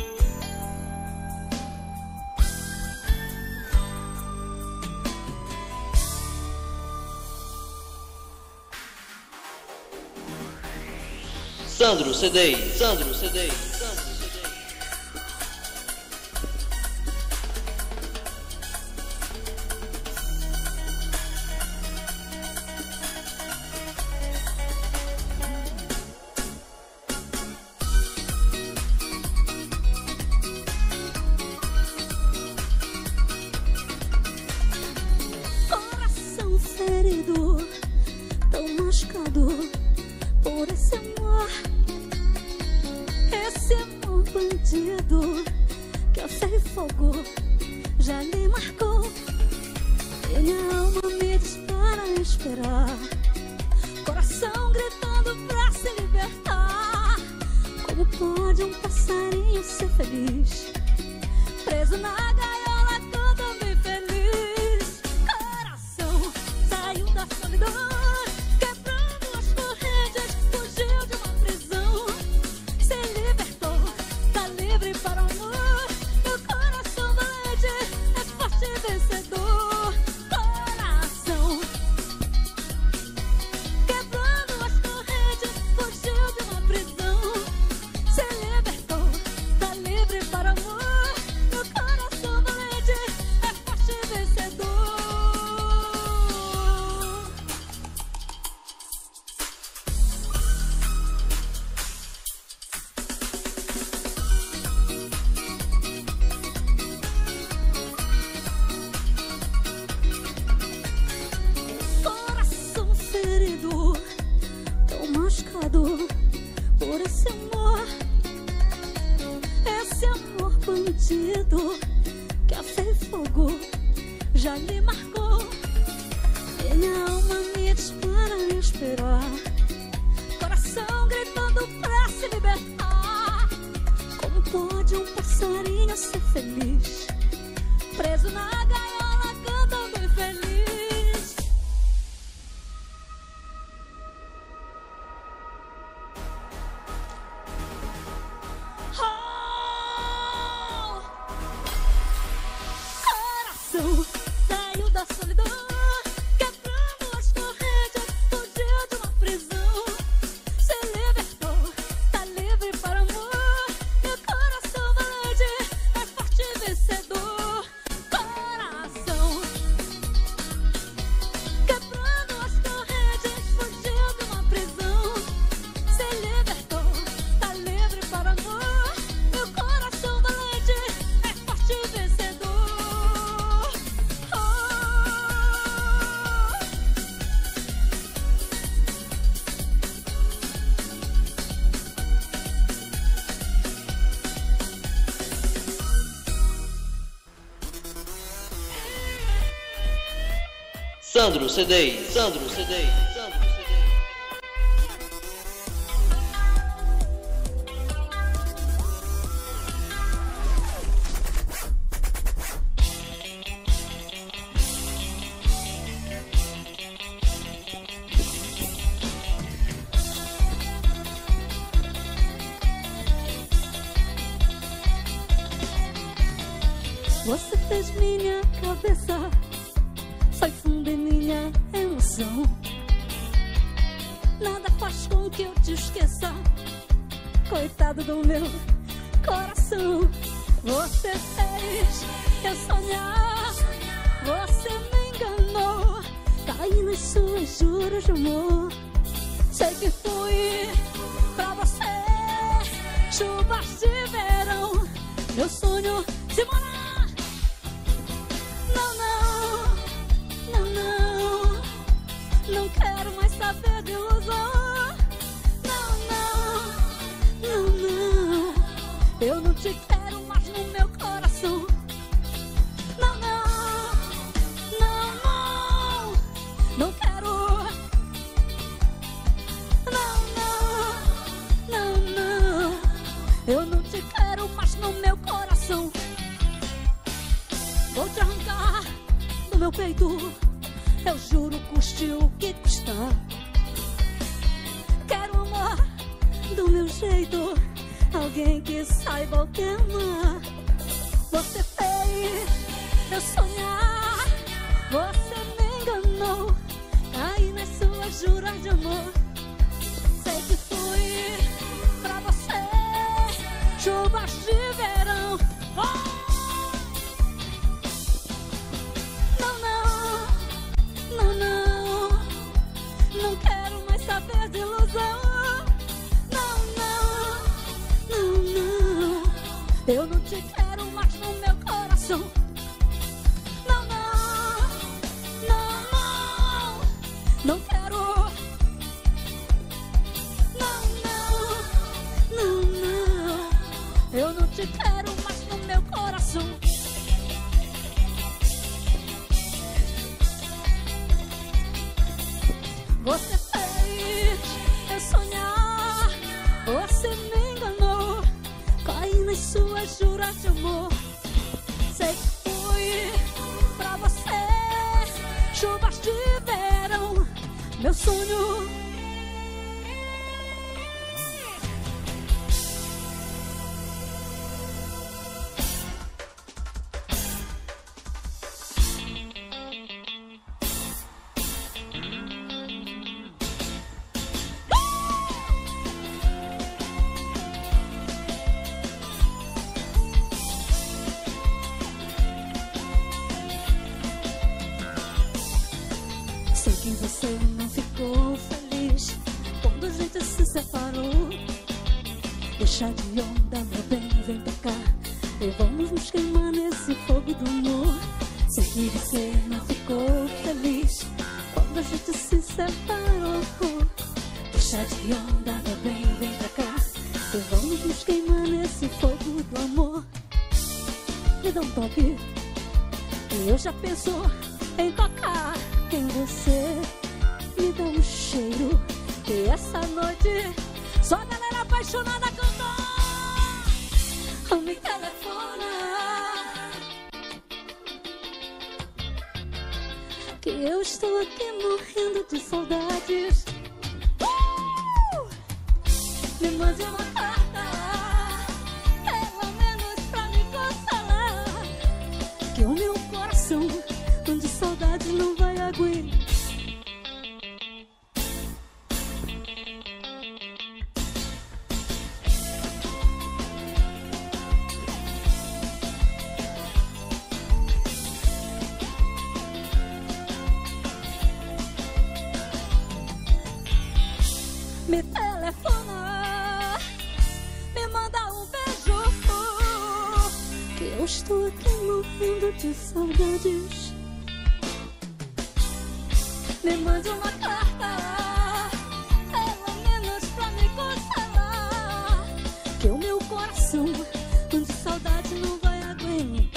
Sandro CD. Coração ferido, tão machucado por esse amor, esse amor bandido que a ferro e fogo já lhe marcou. E minha alma me diz para esperar, coração gritando pra se libertar. Como pode um passarinho ser feliz, preso na gaiola todo bem feliz? Coração saiu da solidão, para amor, meu coração valente esse amor bandido que a fé e fogo já lhe marcou. Minha alma me diz para esperar, coração gritando pra se libertar. Como pode um passarinho ser feliz, preso na gaiola cantando infeliz? Oh, coração saiu da solidão, quebrando as correntes, fugiu de uma prisão, se libertou, tá livre para amor. Meu coração valente, mais forte e vencedor. Coração quebrando as correntes, fugiu de uma prisão, se libertou, tá livre para amor. Meu coração valente, mais forte e vencedor. Sandro CD, Sandro CD, Sandro CD. Você fez minha cabeça, foi fundo em minha emoção. Nada faz com que eu te esqueça, coitado do meu coração. Você fez eu sonhar, você me enganou, caí nas suas juras de amor. Sei que fui pra você chuvas de verão, meu sonho de morar. Não quero mais saber de ilusão. Não, eu não te quero mais no meu coração. Não quero. Não, eu não te quero mais no meu coração. Vou te arrancar do meu peito, eu juro, custe o que custar. Quero amar do meu jeito, alguém que saiba o que amar. Você fez eu sonhar, você me enganou, caí nas suas juras de amor. Sei que fui pra você chuvas de verão. Não quero mais saber de ilusão. Não, eu não te quero mais no meu coração. Não quero. Não, eu não te quero mais no meu coração. Você fez eu sonhar, você me enganou, caí nas suas juras de amor. Sei que fui pra você chuvas de verão, meu sonho. Sei que você não ficou feliz quando a gente se separou. Deixa de onda, meu bem, vem pra cá e vamos nos queimar nesse fogo do amor. Sei que você não ficou feliz quando a gente se separou. Deixa de onda, meu bem, vem pra cá E vamos nos queimar nesse fogo do amor. Me dá um toque, e eu já penso em tocar em você. Me dá um cheiro, e essa noite só a galera apaixonada cantou. Me telefona, que eu estou aqui morrendo de saudades. Me mande uma carta, pelo menos pra me consolar, que o meu coração de saudade não vai aguentar. Me telefona, me manda um beijo, que eu estou aqui morrendo de saudades. Me mande uma carta, pelo menos pra me consolar, que o meu coração de saudade não vai aguentar.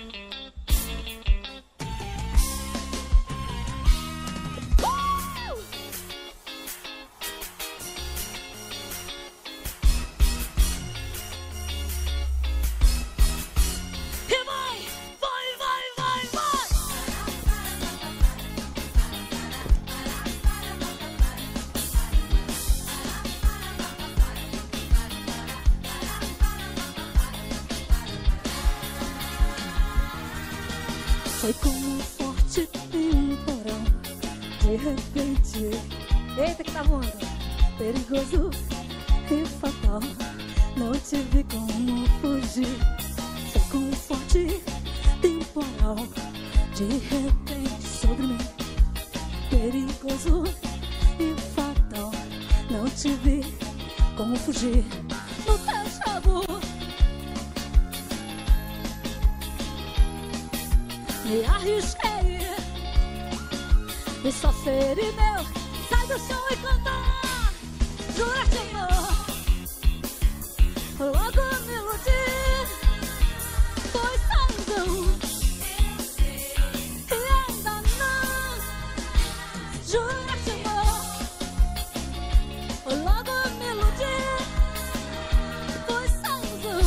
Foi como um forte temporal, de repente, eita que tá voando, perigoso e fatal, não tive como fugir. Foi como um forte temporal, de repente sobre mim, perigoso e fatal, não tive como fugir. No teu jogo me arrisquei, e só feri meu, sai do chão e canta. Jura que eu logo me iludi, foi ilusão, e ainda não. Jura que eu logo me iludi, foi ilusão,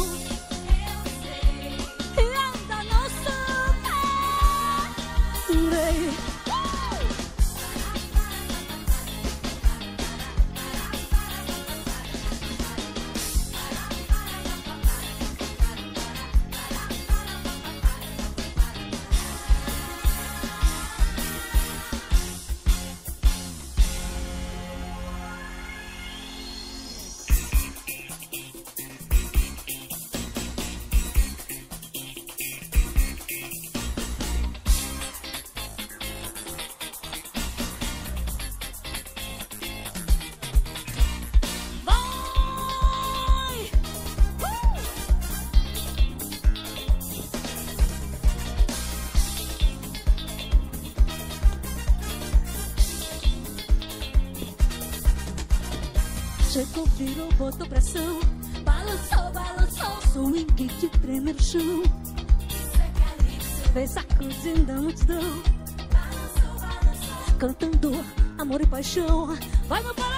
e ainda não superei. Chegou, virou, botou pressão, balançou, balançou, swing de tremer no chão, vem sacudindo a multidão, cantando amor e paixão. Vai, meu parão!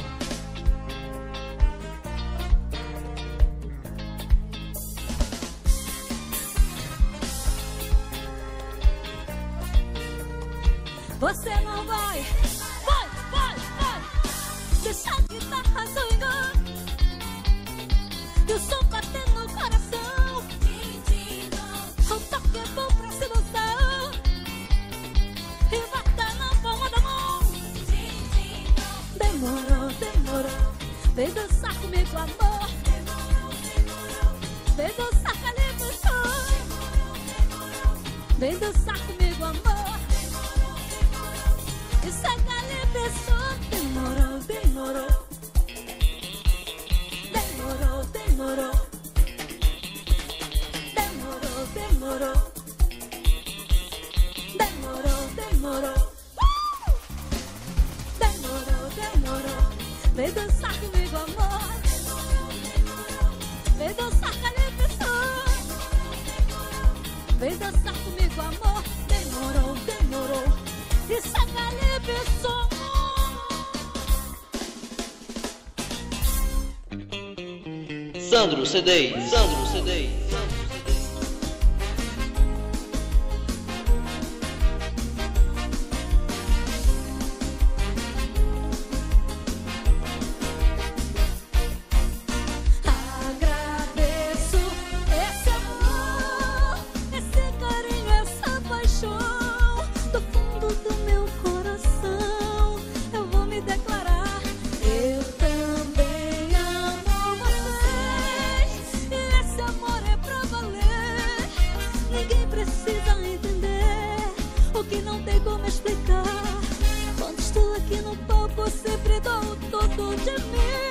Você não vai, vai, vai, vai, deixa a guitarra swingar e o som bater no coração. O toque é bom pra sedução e bata na palma da mão. Demorou, demorou, vem dançar comigo, amor. Vem dançar calypso, vem dançar comigo, amor. Isso é calypso. Demorou, demorou, demorou, demorou, demorou, demorou, demorou, demorou, demorou, demorou, vem dançar comigo, amor. Vem dançar comigo, amor. Demorou, demorou. Isso é Calypso. Sandro CD, Sandro CD. Agradeço esse amor, esse carinho, essa paixão. Do fundo do meu coração eu vou me declarar. Eu também amo vocês, e esse amor é pra valer. Ninguém precisa entender o que não tem como explicar. Quando estou aqui no palco sempre dou tudo de mim.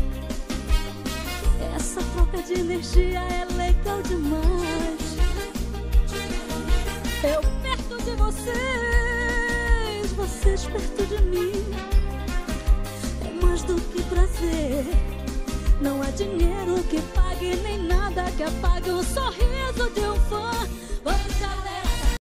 Essa troca de energia é legal demais. Eu perto de vocês, vocês perto de mim. É mais do que prazer. Não há dinheiro que pague, nem nada que apague o sorriso de um fã.